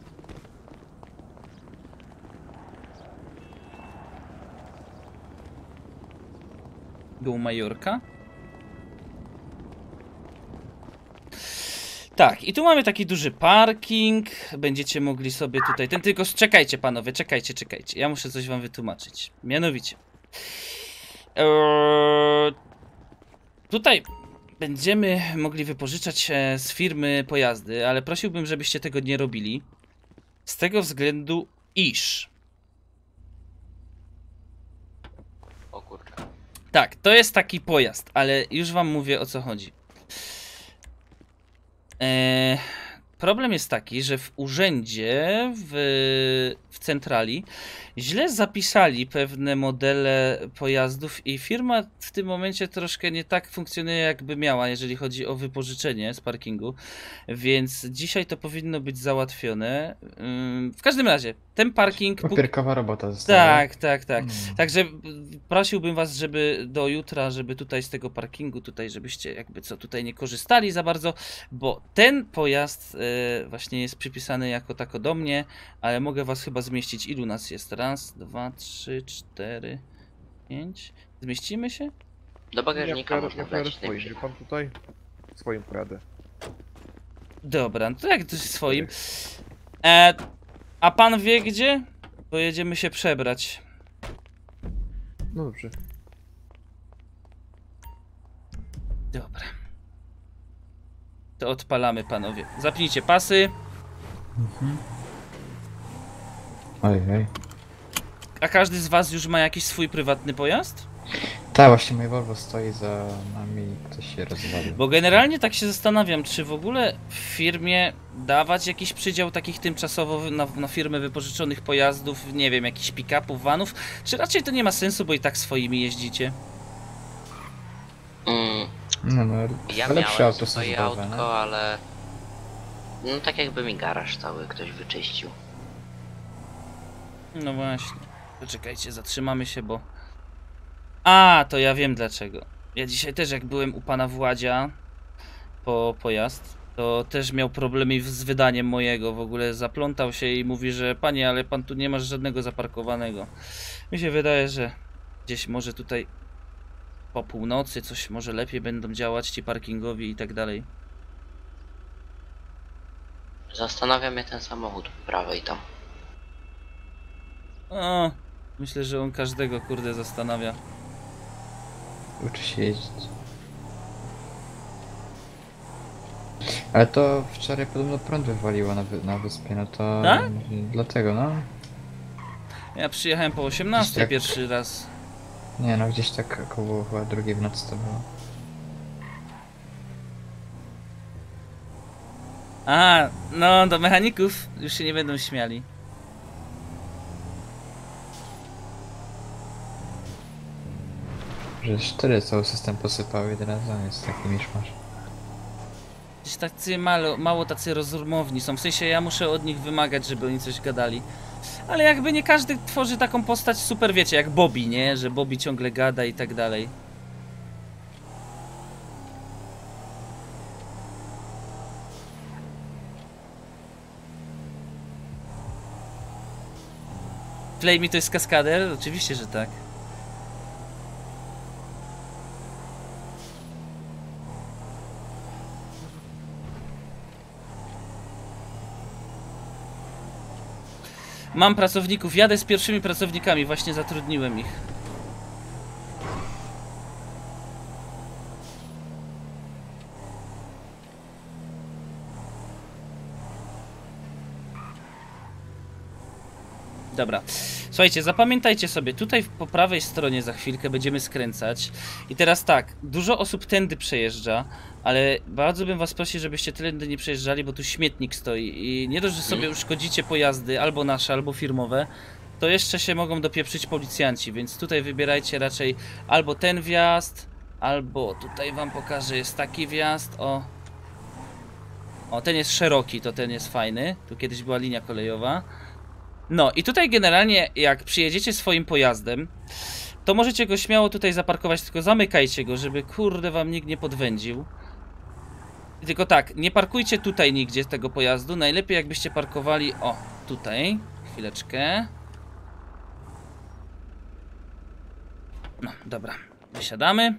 Go Majorka. Tak, i tu mamy taki duży parking. Będziecie mogli sobie tutaj... Ten tylko... Czekajcie panowie, czekajcie, czekajcie. Ja muszę coś wam wytłumaczyć. Mianowicie. Eee, tutaj będziemy mogli wypożyczać e, z firmy pojazdy, ale prosiłbym, żebyście tego nie robili. Z tego względu, iż... O kurczę. Tak, to jest taki pojazd, ale już wam mówię, o co chodzi. Eee, problem jest taki, że w urzędzie, w, w centrali, źle zapisali pewne modele pojazdów i firma w tym momencie troszkę nie tak funkcjonuje, jakby miała, jeżeli chodzi o wypożyczenie z parkingu, więc dzisiaj to powinno być załatwione. Ym, w każdym razie, ten parking... Papierkowa robota została. Tak, tak, tak. Hmm. Także prosiłbym was, żeby do jutra, żeby tutaj z tego parkingu, tutaj, żebyście jakby co, tutaj nie korzystali za bardzo, bo ten pojazd y, właśnie jest przypisany jako tako do mnie, ale mogę was chyba zmieścić. Ilu nas jest? Raz, dwa, trzy, cztery, pięć. Zmieścimy się? Do bagażnika Ja można pojadę wlecieć swoim, najwyżej. wie pan tutaj? Swoim pojadę. Dobra, no to jak to swoim. E, a pan wie gdzie? Bo jedziemy się przebrać. No dobrze. Dobra. To odpalamy, panowie. Zapnijcie pasy. Mhm. Oj, oj. A każdy z was już ma jakiś swój prywatny pojazd? Tak, właśnie moje Volvo stoi za nami i ktoś się rozwalił. Bo generalnie tak się zastanawiam, czy w ogóle w firmie dawać jakiś przydział takich tymczasowo na, na firmę wypożyczonych pojazdów, nie wiem, jakichś pick-upów, vanów, czy raczej to nie ma sensu, bo i tak swoimi jeździcie? Mm, No, no, ja lepsze miałem auto swoje służbowe, autko, no. ale... No tak jakby mi garaż cały ktoś wyczyścił. No właśnie. Poczekajcie, zatrzymamy się, bo... A, to ja wiem dlaczego. Ja dzisiaj też jak byłem u pana Władzia po pojazd, to też miał problemy z wydaniem mojego. W ogóle zaplątał się i mówi, że panie, ale pan tu nie masz żadnego zaparkowanego. Mi się wydaje, że gdzieś może tutaj po północy coś może lepiej będą działać ci parkingowi i tak dalej. Zastanawia mnie ten samochód po prawej tam. O, myślę, że on każdego kurde zastanawia. Uczy się jeździć. Ale to wczoraj podobno prąd wywaliło na, wy na wyspie, no to... Tak? Dlatego, no. Ja przyjechałem po osiemnastej tak- pierwszy raz. Nie no, gdzieś tak około chyba drugiej w nocy to było. A, no do mechaników już się nie będą śmiali. Że cztery cały system posypał jeden raz, no jest taki miszmasz. Gdzieś tacy mało, mało tacy rozmowni są, w sensie ja muszę od nich wymagać, żeby oni coś gadali. Ale jakby nie każdy tworzy taką postać super, wiecie, jak Bobby, nie? Że Bobby ciągle gada i tak dalej. Flamey to jest kaskader? Oczywiście, że tak. Mam pracowników, jadę z pierwszymi pracownikami, właśnie zatrudniłem ich. Dobra, słuchajcie, zapamiętajcie sobie, tutaj po prawej stronie za chwilkę będziemy skręcać. I teraz tak, dużo osób tędy przejeżdża, ale bardzo bym was prosił, żebyście tędy nie przejeżdżali, bo tu śmietnik stoi i nie dość, że sobie uszkodzicie pojazdy, albo nasze, albo firmowe, to jeszcze się mogą dopieprzyć policjanci, więc tutaj wybierajcie raczej albo ten wjazd, albo tutaj wam pokażę, jest taki wjazd, o. O, ten jest szeroki, to ten jest fajny, tu kiedyś była linia kolejowa. No i tutaj generalnie jak przyjedziecie swoim pojazdem, to możecie go śmiało tutaj zaparkować, tylko zamykajcie go, żeby kurde wam nikt nie podwędził. I tylko tak, nie parkujcie tutaj nigdzie tego pojazdu, najlepiej jakbyście parkowali, o, tutaj, chwileczkę. No, dobra, wysiadamy.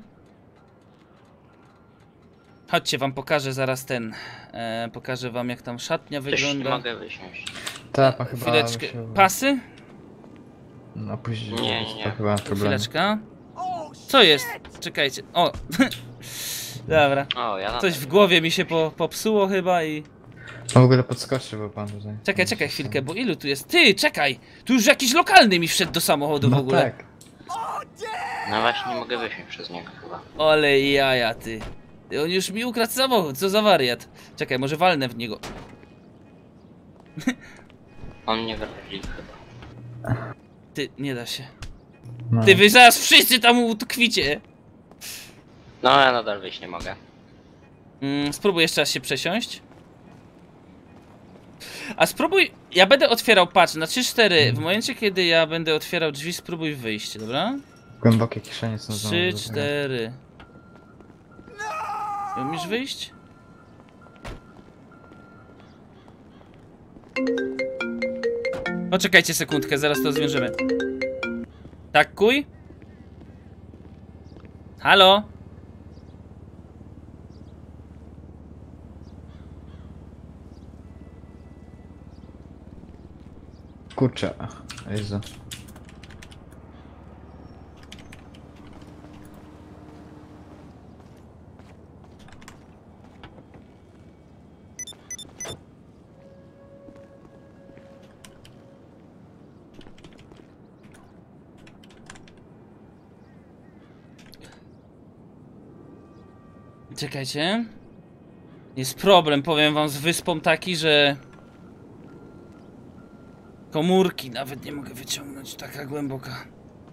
Chodźcie, wam pokażę zaraz ten, e, pokażę wam jak tam szatnia Też wygląda. nie mogę wysiąść. Tak, pan chyba... Chwileczkę, musiał- pasy? No później Nie, nie, nie. to chyba ma problemy. Chwileczka. Co jest? Czekajcie. O! Dobra. O, ja na Coś w głowie mi się po, popsuło chyba i... No w ogóle podskoczy, bo pan tutaj... Czekaj, czekaj chwilkę, bo ilu tu jest? Ty, czekaj! Tu już jakiś lokalny mi wszedł do samochodu w No ogóle. tak. No właśnie nie mogę wysiąść przez niego chyba. Ale jaja, ty. Ty, on już mi ukradł samochód, co za wariat. Czekaj, może walnę w niego. On nie wychodzi chyba. Ty, nie da się. No. Ty, wy zaraz wszyscy tam utkwicie. No ja nadal wyjść nie mogę. Mm, spróbuj jeszcze raz się przesiąść. A spróbuj, ja będę otwierał, patrz, na trzy cztery. W momencie, kiedy ja będę otwierał drzwi, spróbuj wyjść, dobra? Głębokie kieszenie są znowu. trzy do tego. cztery. Umiesz wyjść? Poczekajcie sekundkę, zaraz to zwiążemy. Tak, kuj? Halo? Kurczę, Jezu. Czekajcie. Jest problem, powiem wam, z wyspą taki, że... Komórki nawet nie mogę wyciągnąć, taka głęboka.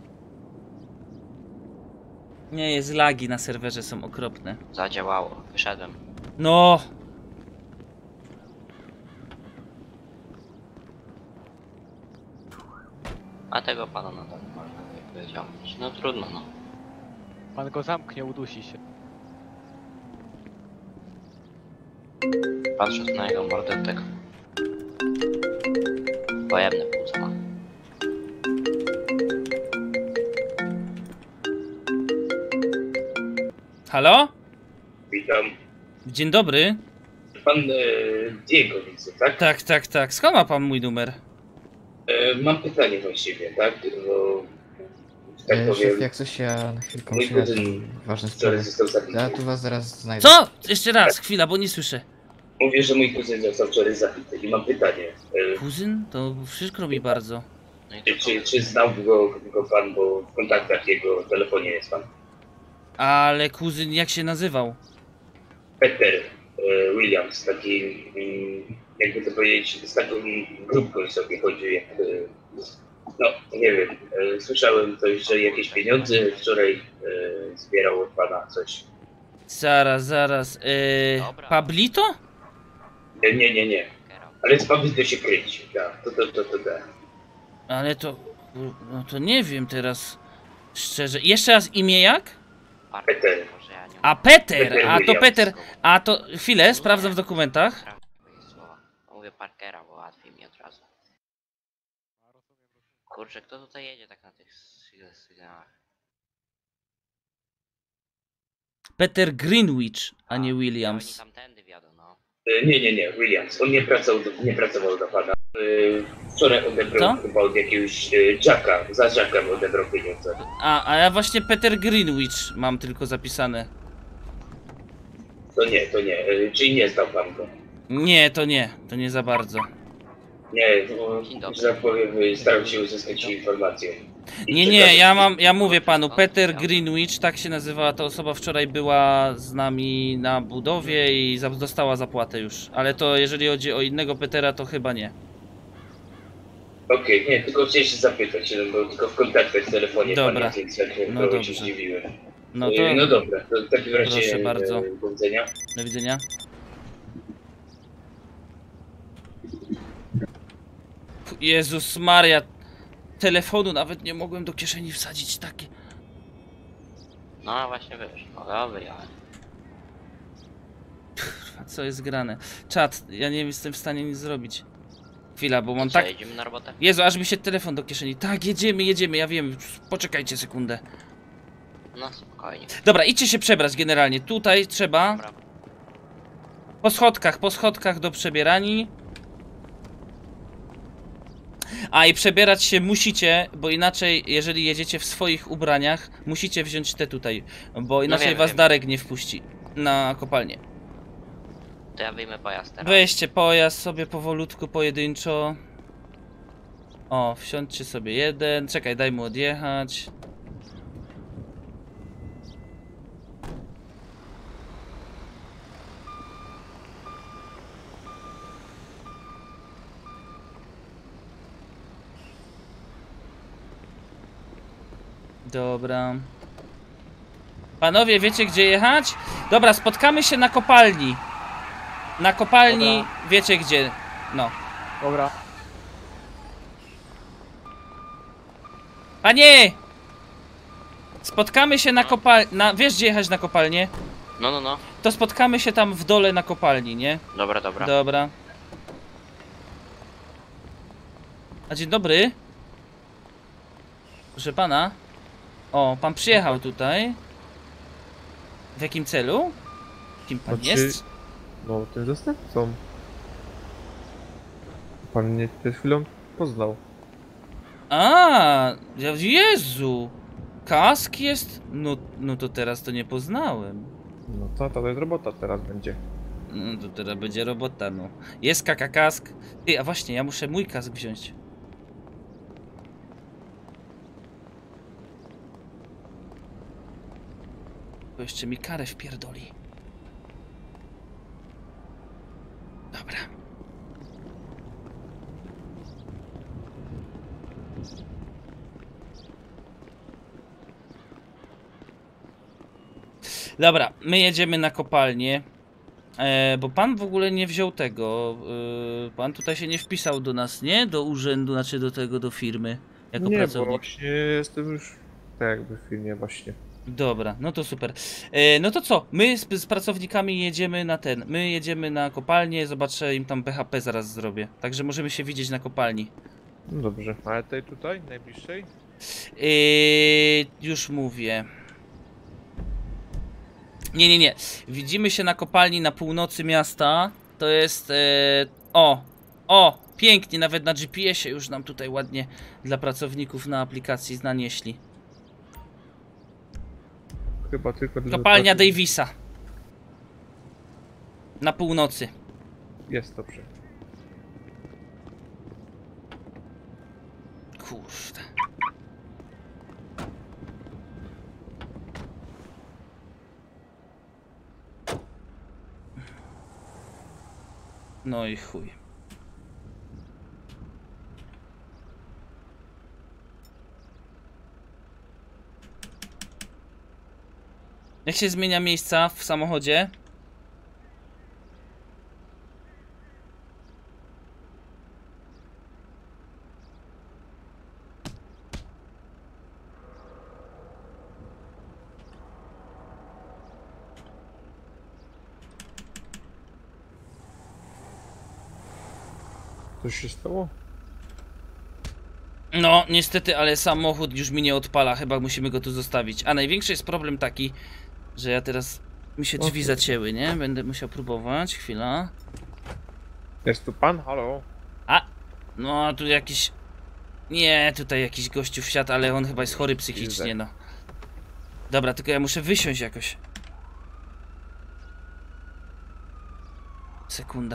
Nie, jest lagi na serwerze, są okropne. Zadziałało, wyszedłem. No! A tego pana nadal nie można wyciągnąć. No trudno no. Pan go zamknie, udusi się. Patrząc na jego mordę, tak pojemny puls ma. Halo? Witam. Dzień dobry. Pan e, Diego widzę, tak? Tak, tak, tak. Skąd ma pan mój numer? E, mam pytanie właściwie, tak? Bo, tak E, powiem, szef, jak coś ja na chwilkę mój muszę jechać kuzyn ważne wczoraj sprawy. został zabity. Ja tu was zaraz znajdę. Co? Jeszcze raz, chwila, bo nie słyszę. Mówię, że mój kuzyn został wczoraj zabity i mam pytanie. E, Kuzyn? To przykro mi bardzo. czy, czy, czy znał go, go pan, bo w kontaktach jego telefonie jest pan? Ale kuzyn jak się nazywał? Peter e, Williams, taki, mm, jakby to powiedzieć, z taką grupką sobie chodzi, jak, e, no nie wiem, e, słyszałem coś, że jakieś pieniądze wczoraj e, zbierał od pana coś. Zaraz, zaraz. Yy, Pablito? E, nie, nie, nie, ale z Pablito się kręci, tak, to, to, to, to, to. Ale to... No to nie wiem teraz. Szczerze. Jeszcze raz imię jak? Peter. A Peter! Peter A to Williams. Peter. A to... Chwilę, sprawdzam w dokumentach. Mówię Parkera, bo łatwiej mi od razu. Kurczę, kto tutaj jedzie tak na tych syg- sygnałach? Peter Greenwich, a nie Oni Williams. tamtędy wjadą, no. E, nie, nie, nie, Williams, on nie pracował, nie pracował dla pana. E, wczoraj odebrał Co? chyba od jakiegoś e, Jacka, za Jacka odebrał pieniądze. A, a ja właśnie Peter Greenwich mam tylko zapisane. To nie, to nie, e, czyli nie znał pan go. Nie, to nie. To nie za bardzo. Nie, bo, że tak powiem, starał się uzyskać informacje. I Nie, ciekawe- nie, ja mam, ja mówię panu, Peter Greenwich, tak się nazywała ta osoba, wczoraj była z nami na budowie i za, dostała zapłatę już. Ale to jeżeli chodzi o innego Petera, to chyba nie. Okej, nie, tylko chciałem się zapytać, no, bo tylko w kontaktach w telefonie Dobra. pan jest, więc tak No trochę dobrze. się zdziwiłem. No E, to no dobra, to w takim razie proszę bardzo. e, do widzenia. Do widzenia. Jezus Maria, telefonu nawet nie mogłem do kieszeni wsadzić, takie. No a właśnie wiesz, mogę wyjechać. A co jest grane? Czat, ja nie jestem w stanie nic zrobić. Chwila, bo mam Co, tak... jedziemy na robotę? Jezu, aż mi się telefon do kieszeni. Tak, jedziemy, jedziemy, ja wiem. Poczekajcie sekundę. No spokojnie. Dobra, idźcie się przebrać generalnie. Tutaj trzeba... Po schodkach, po schodkach do przebierani. A i przebierać się musicie, bo inaczej, jeżeli jedziecie w swoich ubraniach, musicie wziąć te tutaj. Bo inaczej wiemy, was wiemy. Darek nie wpuści na kopalnię. To ja wyjmę pojazd teraz. Weźcie pojazd sobie powolutku, pojedynczo. O, wsiądźcie sobie jeden. Czekaj, daj mu odjechać. Dobra. Panowie, wiecie gdzie jechać? Dobra, spotkamy się na kopalni. Na kopalni, Dobra. wiecie gdzie. No. Dobra. Panie! Spotkamy się na kopalni. Na... Wiesz gdzie jechać na kopalnię? No, no, no. To spotkamy się tam w dole na kopalni, nie? Dobra, dobra. Dobra. A dzień dobry. Proszę pana. O, pan przyjechał tutaj. W jakim celu? Kim pan Znaczy, jest? No, tym zastępcą. Pan mnie przed chwilą poznał. A, Jezu. Kask jest? No, no to teraz to nie poznałem. No to, to jest robota teraz będzie. No to teraz będzie robota, no. Jest kaka kask. Ty, a właśnie, ja muszę mój kask wziąć. Bo jeszcze mi karę wpierdoli. Dobra. Dobra, my jedziemy na kopalnię. E, bo pan w ogóle nie wziął tego. E, pan tutaj się nie wpisał do nas, nie? Do urzędu, znaczy do tego, do firmy. Jako nie, pracownik. bo właśnie jestem już tak jakby w filmie właśnie. Dobra, no to super. E, no to co? My z, z pracownikami jedziemy na ten. My jedziemy na kopalnię, zobaczę im tam P H P zaraz zrobię. Także możemy się widzieć na kopalni. No dobrze, ale tej tutaj, najbliższej? E, już mówię. Nie, nie, nie. Widzimy się na kopalni na północy miasta. To jest... E, o! O! Pięknie, nawet na G P S ie już nam tutaj ładnie dla pracowników na aplikacji nanieśli. Chyba tylko dla Kopalnia pracy- Davisa. Na północy. Jest dobrze. Kurde. No i chuj. Jak się zmienia miejsca w samochodzie? Coś się stało? No, niestety, ale samochód już mi nie odpala, chyba musimy go tu zostawić. A największy jest problem taki, że ja teraz... mi się drzwi Okej. zacięły, nie? Będę musiał próbować, chwila. Jest tu pan? Halo? A! No, a tu jakiś... Nie, tutaj jakiś gościu wsiadł, ale on chyba jest chory psychicznie, no. Dobra, tylko ja muszę wysiąść jakoś. Sekunda.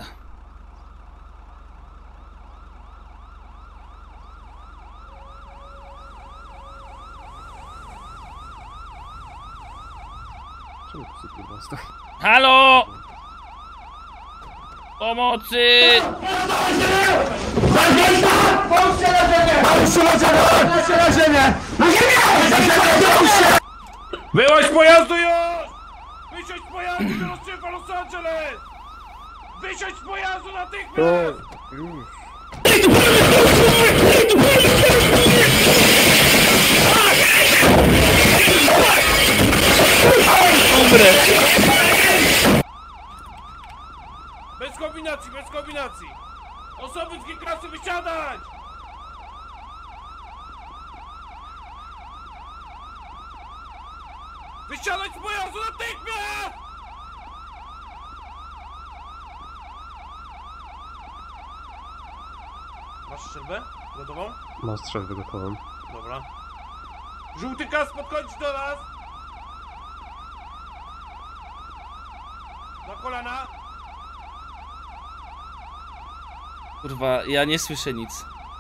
Czemu psy kurwa stoi? Halo! Pomocy! Wyłaź z pojazdu już! Wysiądź z pojazdu, rozstrzyga Los Angeles! Wysiądź z pojazdu natychmiast! To już. Umrę! Bez kombinacji, bez kombinacji! Osoby z G-klasy wysiadać! Wysiadać z pojazdu natychmiast! Masz strzelbę? Gotową? Mam strzelbę gotową. Dobra. Żółty kask, podchodź do nas! Na kolana! Kurwa, ja nie słyszę nic.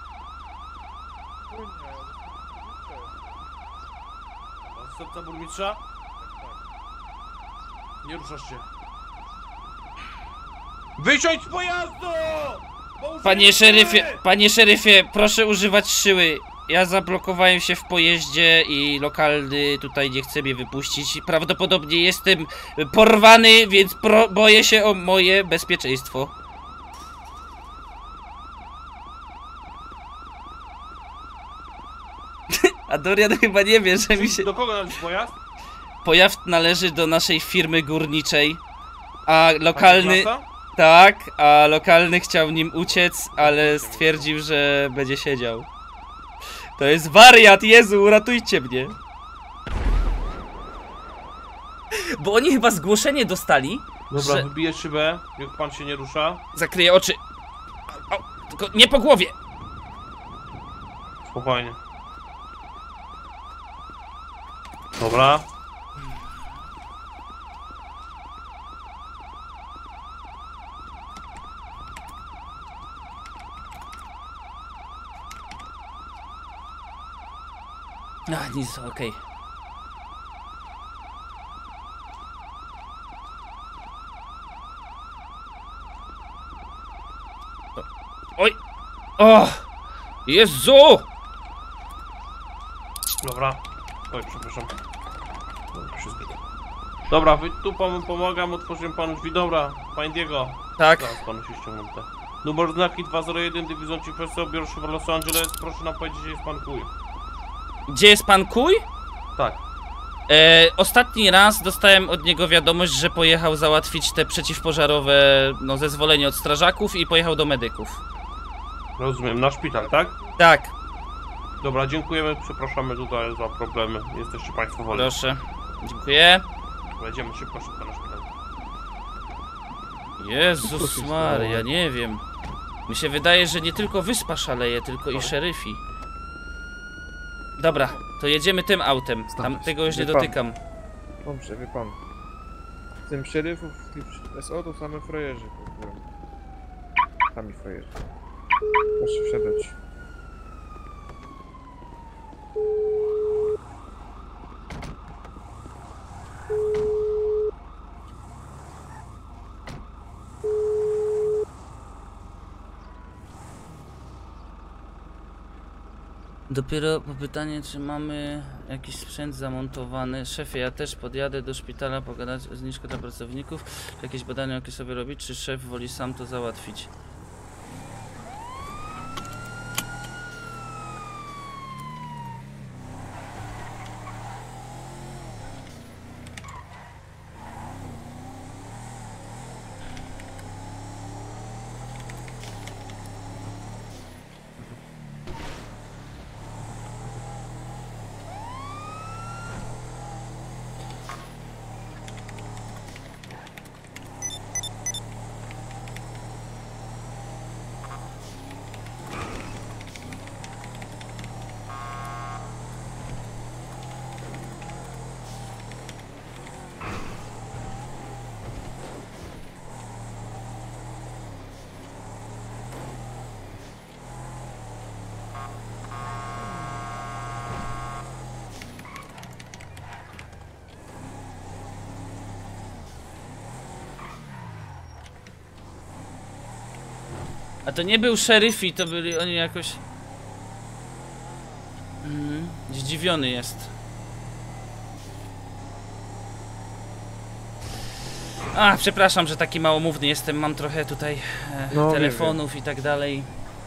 Następca burmistrza? Nie ruszasz się. Wysiądź z pojazdu! Bo Panie użyjesz szeryfie, siły! panie szeryfie, proszę używać siły. ja zablokowałem się w pojeździe i lokalny tutaj nie chce mnie wypuścić. Prawdopodobnie jestem porwany, więc pro boję się o moje bezpieczeństwo. A Dorian chyba nie wie, że mi się... Do kogo należy pojazd? Pojazd należy do naszej firmy górniczej, a lokalny... Klasa? Tak, a lokalny chciał nim uciec, ale stwierdził, że będzie siedział. To jest wariat, Jezu, uratujcie mnie. Bo oni chyba zgłoszenie dostali, Dobra, że... wybiję szybę, jak pan się nie rusza. Zakryję oczy. O, tylko nie po głowie. Spokojnie. Dobra. A, nic, okej. Oj! O! Jezu! Dobra. Oj, przepraszam. Dobra, wszystko. Dobra, wy tu panu pomagam, otworzyłem panu drzwi. Dobra, panie Diego. Tak. Zaraz panu się ściągną te. Numer znaki dwa zero jeden, dywizjon Chief odbiór w Los Angeles. Proszę nam powiedzieć, gdzie jest pan Kuj. Gdzie jest pan Kuj? Tak. E, ostatni raz dostałem od niego wiadomość, że pojechał załatwić te przeciwpożarowe, no, zezwolenie od strażaków i pojechał do medyków. Rozumiem, na szpital, tak? Tak. Dobra, dziękujemy, przepraszamy tutaj za problemy. Jesteście państwo wolni. Proszę. Dziękuję. Wejdziemy szybko, szybko na szpital. Jezus Maria, nie wiem. Mi się wydaje, że nie tylko wyspa szaleje, tylko i szeryfi. Dobra, to jedziemy tym autem. Tam tego już nie Wie pan. dotykam. Dobrze, wie pan. Z tym szeryfów, w S O to same frajerzy. Sami frajerzy. Proszę wsiadać. Dopiero po pytanie, czy mamy jakiś sprzęt zamontowany. Szefie, ja też podjadę do szpitala pogadać o zniżkę dla pracowników. Czy jakieś badania okresowe robić, czy szef woli sam to załatwić? A to nie był szeryfi, to byli oni jakoś... Mhm. Zdziwiony jest. A, przepraszam, że taki małomówny jestem, mam trochę tutaj e, No, telefonów wiem, i tak dalej.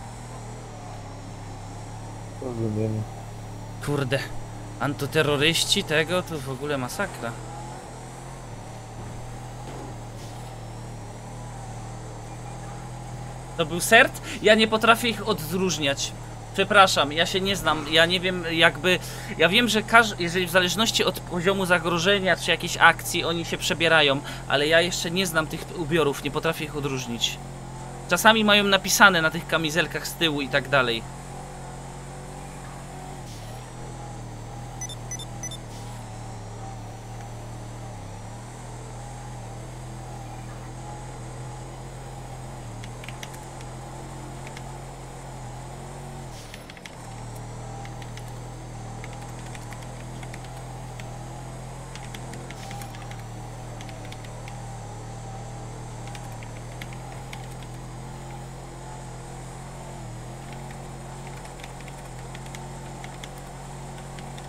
Rozumiem. Kurde, antyterroryści tego, to w ogóle masakra. To był sert? Ja nie potrafię ich odróżniać. Przepraszam, ja się nie znam, ja nie wiem jakby... Ja wiem, że każdy, jeżeli w zależności od poziomu zagrożenia czy jakiejś akcji oni się przebierają, ale ja jeszcze nie znam tych ubiorów, nie potrafię ich odróżnić. Czasami mają napisane na tych kamizelkach z tyłu i tak dalej.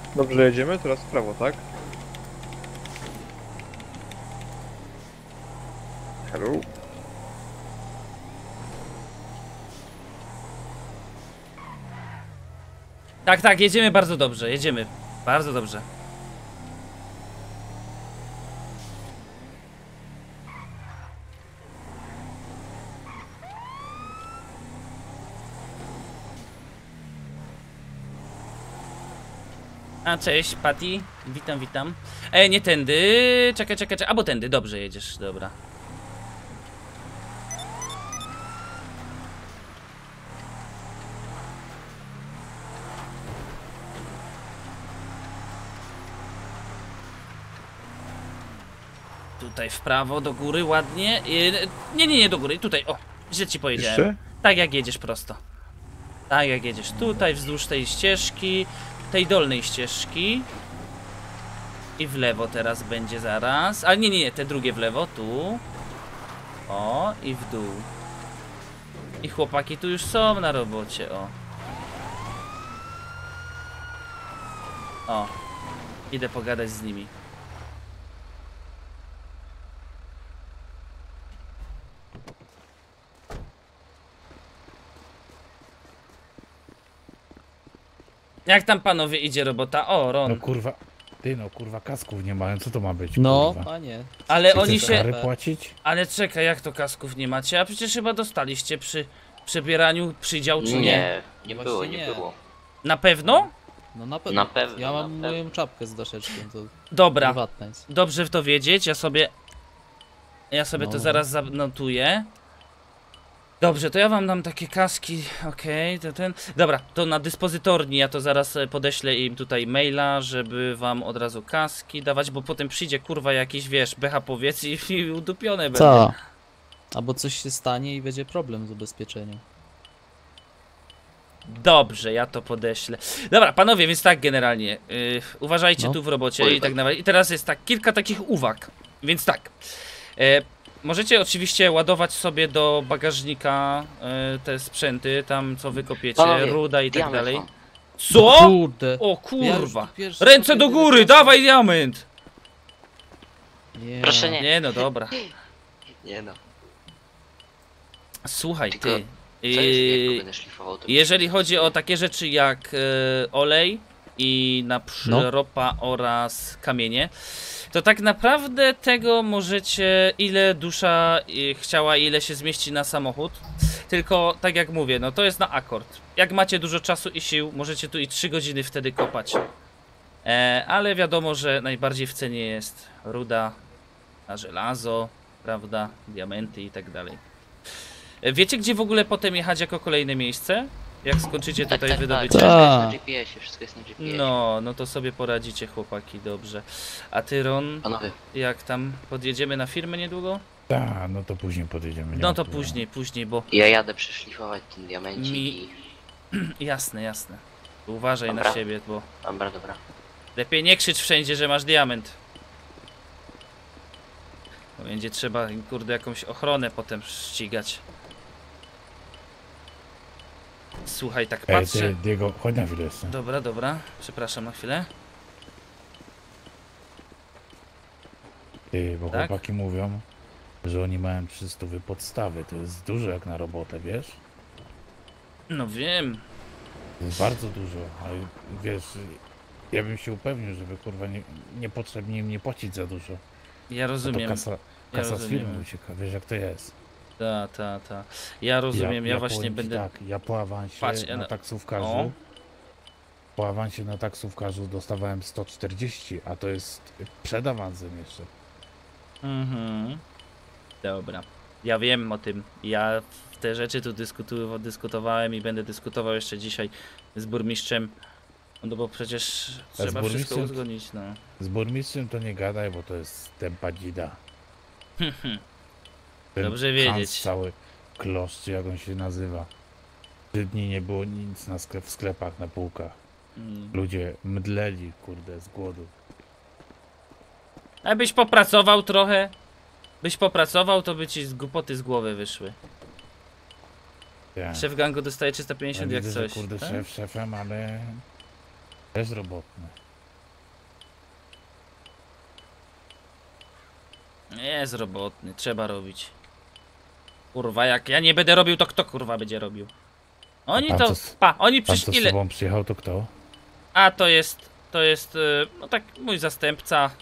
Dobrze, jedziemy, teraz w prawo, tak? Hello? Tak, tak, jedziemy bardzo dobrze, jedziemy. Bardzo dobrze. A cześć, Patty. Witam, witam. E, nie tędy. Czekaj, czekaj, czekaj. Albo tędy, dobrze jedziesz, dobra. Tutaj w prawo, do góry, ładnie. E, nie, nie, nie, do góry, tutaj, o. Źle ci powiedziałem. Jeszcze? Tak jak jedziesz prosto. Tak jak jedziesz tutaj, wzdłuż tej ścieżki. Tej dolnej ścieżki. I w lewo teraz będzie zaraz. Ale nie, nie, nie, te drugie w lewo, tu. O, i w dół. I chłopaki tu już są na robocie, o. O. Idę pogadać z nimi. Jak tam panowie idzie robota? O, Ron. No kurwa, ty no kurwa kasków nie mają, co to ma być? No, kurwa? panie. Ale Chcesz oni się... kary płacić? Ale czekaj, jak to kasków nie macie? A przecież chyba dostaliście przy przebieraniu przydział, czy nie? Nie, nie Właśnie było, nie, nie. było. Na pewno? No na pewno. Na pewno, Ja mam na pewno. moją czapkę z daszeczkiem, to Dobra, prywatna jest. dobrze w to wiedzieć, ja sobie... Ja sobie to No. zaraz zanotuję. Dobrze, to ja wam dam takie kaski, okej, to ten... Dobra, to na dyspozytorni ja to zaraz e, podeślę im tutaj maila, żeby wam od razu kaski dawać, bo potem przyjdzie kurwa jakiś, wiesz, becha powiedz i, i udupione będzie. Co? Albo coś się stanie i będzie problem z ubezpieczeniem. Dobrze, ja to podeślę. Dobra, panowie, więc tak generalnie, yy, uważajcie No. tu w robocie Oj, i tak dalej. I teraz jest tak, kilka takich uwag, więc tak. E, możecie oczywiście ładować sobie do bagażnika e, te sprzęty, tam co wykopiecie, Panowie, ruda i tak diament dalej. mam. Co? Kurde. O Ja już kurwa. tu pierwszy Ręce kopię do tyle góry, czasu. dawaj diament! Nie. Proszę nie. Nie no, dobra. Nie no. Słuchaj, Tylko, ty. Co jest, jak go Yy, będę szlifował, to jeżeli chodzi o takie rzeczy jak e, olej i na przykład No. ropa oraz kamienie, to tak naprawdę tego możecie, ile dusza y, chciała, ile się zmieści na samochód. Tylko tak jak mówię, no to jest na akord. Jak macie dużo czasu i sił, możecie tu i trzy godziny wtedy kopać. E, ale wiadomo, że najbardziej w cenie jest ruda, a żelazo, prawda, diamenty i tak dalej. E, wiecie, gdzie w ogóle potem jechać jako kolejne miejsce? Jak skończycie Tak, tutaj tak, tak. wydobycie? Wszystko jest na Tak. G P S-ie, wszystko jest na G P S-ie. No, no to sobie poradzicie, chłopaki, dobrze. A ty, Ron, Panowie, jak tam podjedziemy na firmę niedługo? Tak, no to później podjedziemy. nie No ma to problemu. później, później, bo ja jadę przeszlifować ten diamencik Mi- i... jasne, jasne. Uważaj na Dobra. siebie, bo Dobra, dobra. lepiej nie krzycz wszędzie, że masz diament. Bo będzie trzeba, kurde, jakąś ochronę potem ścigać. Słuchaj, tak Ej, patrzę. ty, Diego, chodź na chwilę jeszcze. Dobra, dobra, przepraszam na chwilę. Ty, bo Tak? chłopaki mówią, że oni mają trzysta podstawy. To jest dużo jak na robotę, wiesz? No wiem. To jest bardzo dużo, ale wiesz, ja bym się upewnił, żeby kurwa nie, niepotrzebnie im nie płacić za dużo. Ja Bo rozumiem. to kasa, Ja kasa z rozumiem. firmy ucieka, wiesz jak to jest. Ta, ta, ta. Ja rozumiem, ja, właśnie powiem ci będę... Tak, ja po awansie Patrz, ja na na- taksówkarzu, O. po awansie na taksówkarzu dostawałem sto czterdzieści, a to jest przed awansem jeszcze. Mhm. Dobra. Ja wiem o tym. Ja w te rzeczy tu dyskutu dyskutowałem i będę dyskutował jeszcze dzisiaj z burmistrzem. No bo przecież A z trzeba wszystko burmistrzem- uzgodnić, no. Z burmistrzem to nie gadaj, bo to jest tempa dzida. Ten Dobrze Hans wiedzieć. cały kloszcz, jak on się nazywa. Trzy dni nie było nic na sklep, w sklepach, na półkach. Mm. Ludzie mdleli, kurde, z głodu. A byś popracował trochę? Byś popracował, to by ci z głupoty z głowy wyszły. Ja. Szef gangu dostaje trzysta pięćdziesiąt ja jak widzę, coś. że kurde tak? szef szefem, ale też robotny. Jest robotny, trzeba robić. Kurwa, jak ja nie będę robił, to kto kurwa będzie robił? Oni Pan to, co z- pa, oni Pan przysz co z ile... tobą przyjechał, to kto? A to jest, to jest, y, no tak, mój zastępca.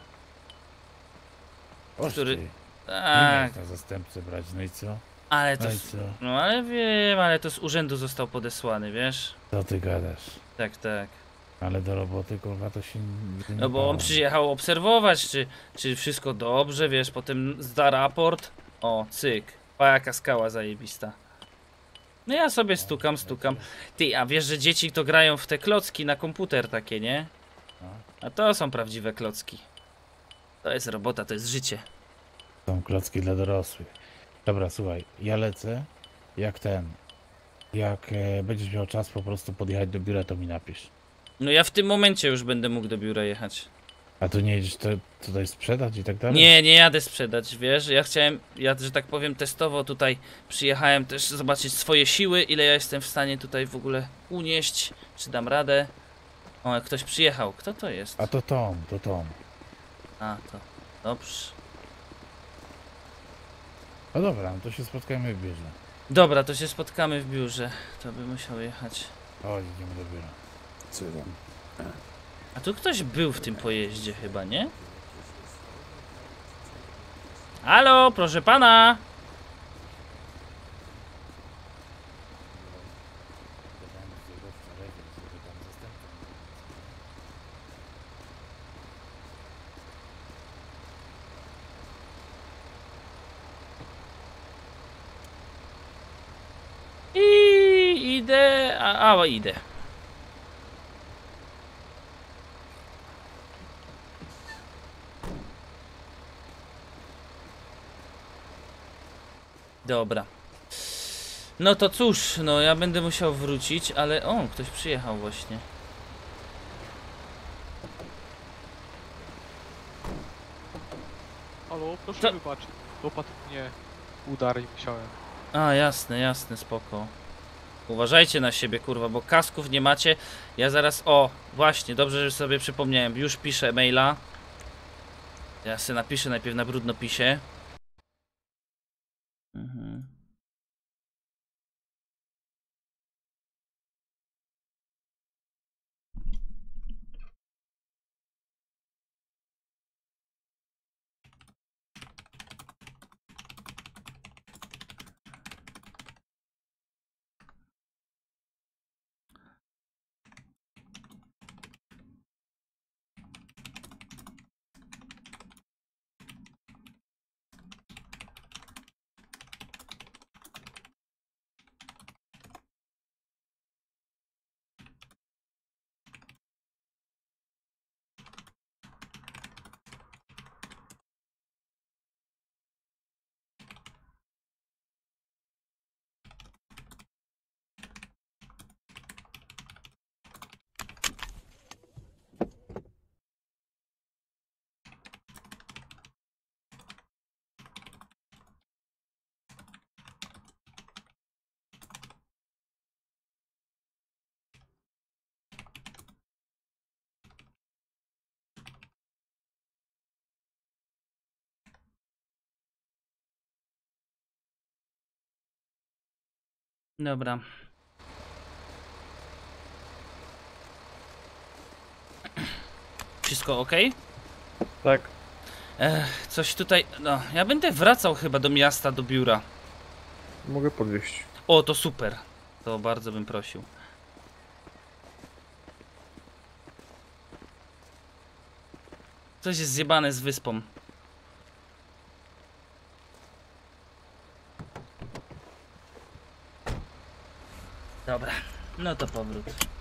Oż Który- ty. Nie Tak, miałeś na zastępcę brać, no i co? ale to, No i s- co? no ale wiem, ale to z urzędu został podesłany, wiesz? Co ty gadasz? Tak, tak. Ale do roboty, kurwa, to się nie No bo on dało. przyjechał obserwować, czy, czy wszystko dobrze, wiesz, potem zda raport. O, cyk, pa jaka skała zajebista. No ja sobie stukam, stukam. Ty, a wiesz, że dzieci to grają w te klocki na komputer takie, nie? A to są prawdziwe klocki. To jest robota, to jest życie. Są klocki dla dorosłych. Dobra, słuchaj, ja lecę, jak ten, jak e, będziesz miał czas po prostu podjechać do biura, to mi napisz. No ja w tym momencie już będę mógł do biura jechać. A tu nie jedziesz to, tutaj sprzedać i tak dalej? Nie, nie jadę sprzedać, wiesz, ja chciałem, ja, że tak powiem, testowo tutaj przyjechałem też zobaczyć swoje siły, ile ja jestem w stanie tutaj w ogóle unieść, czy dam radę. O, jak ktoś przyjechał, kto to jest? A to Tom, to Tom. A, to dobrze. No dobra, no to się spotkajmy w biurze. Dobra, to się spotkamy w biurze, to by musiał jechać. Chodź, idziemy do biura. Co tam? A tu ktoś był w tym pojeździe chyba, nie? Halo, proszę pana! I idę, a, a idę. Dobra. No to cóż, no ja będę musiał wrócić, ale o, ktoś przyjechał właśnie. Halo, proszę Co? wybaczyć. Dopadł mnie udar i musiałem. A, jasne, jasne, spoko. Uważajcie na siebie, kurwa, bo kasków nie macie. Ja zaraz, o, właśnie, dobrze, że sobie przypomniałem. Już piszę maila. Ja sobie napiszę najpierw na brudnopisie. Mhm. Dobra. Wszystko ok? Tak. Ech, coś tutaj. No, ja będę wracał chyba do miasta, do biura. Mogę podwieźć. O, to super. To bardzo bym prosił. Coś jest zjebane z wyspą. Dobra, no to powrót.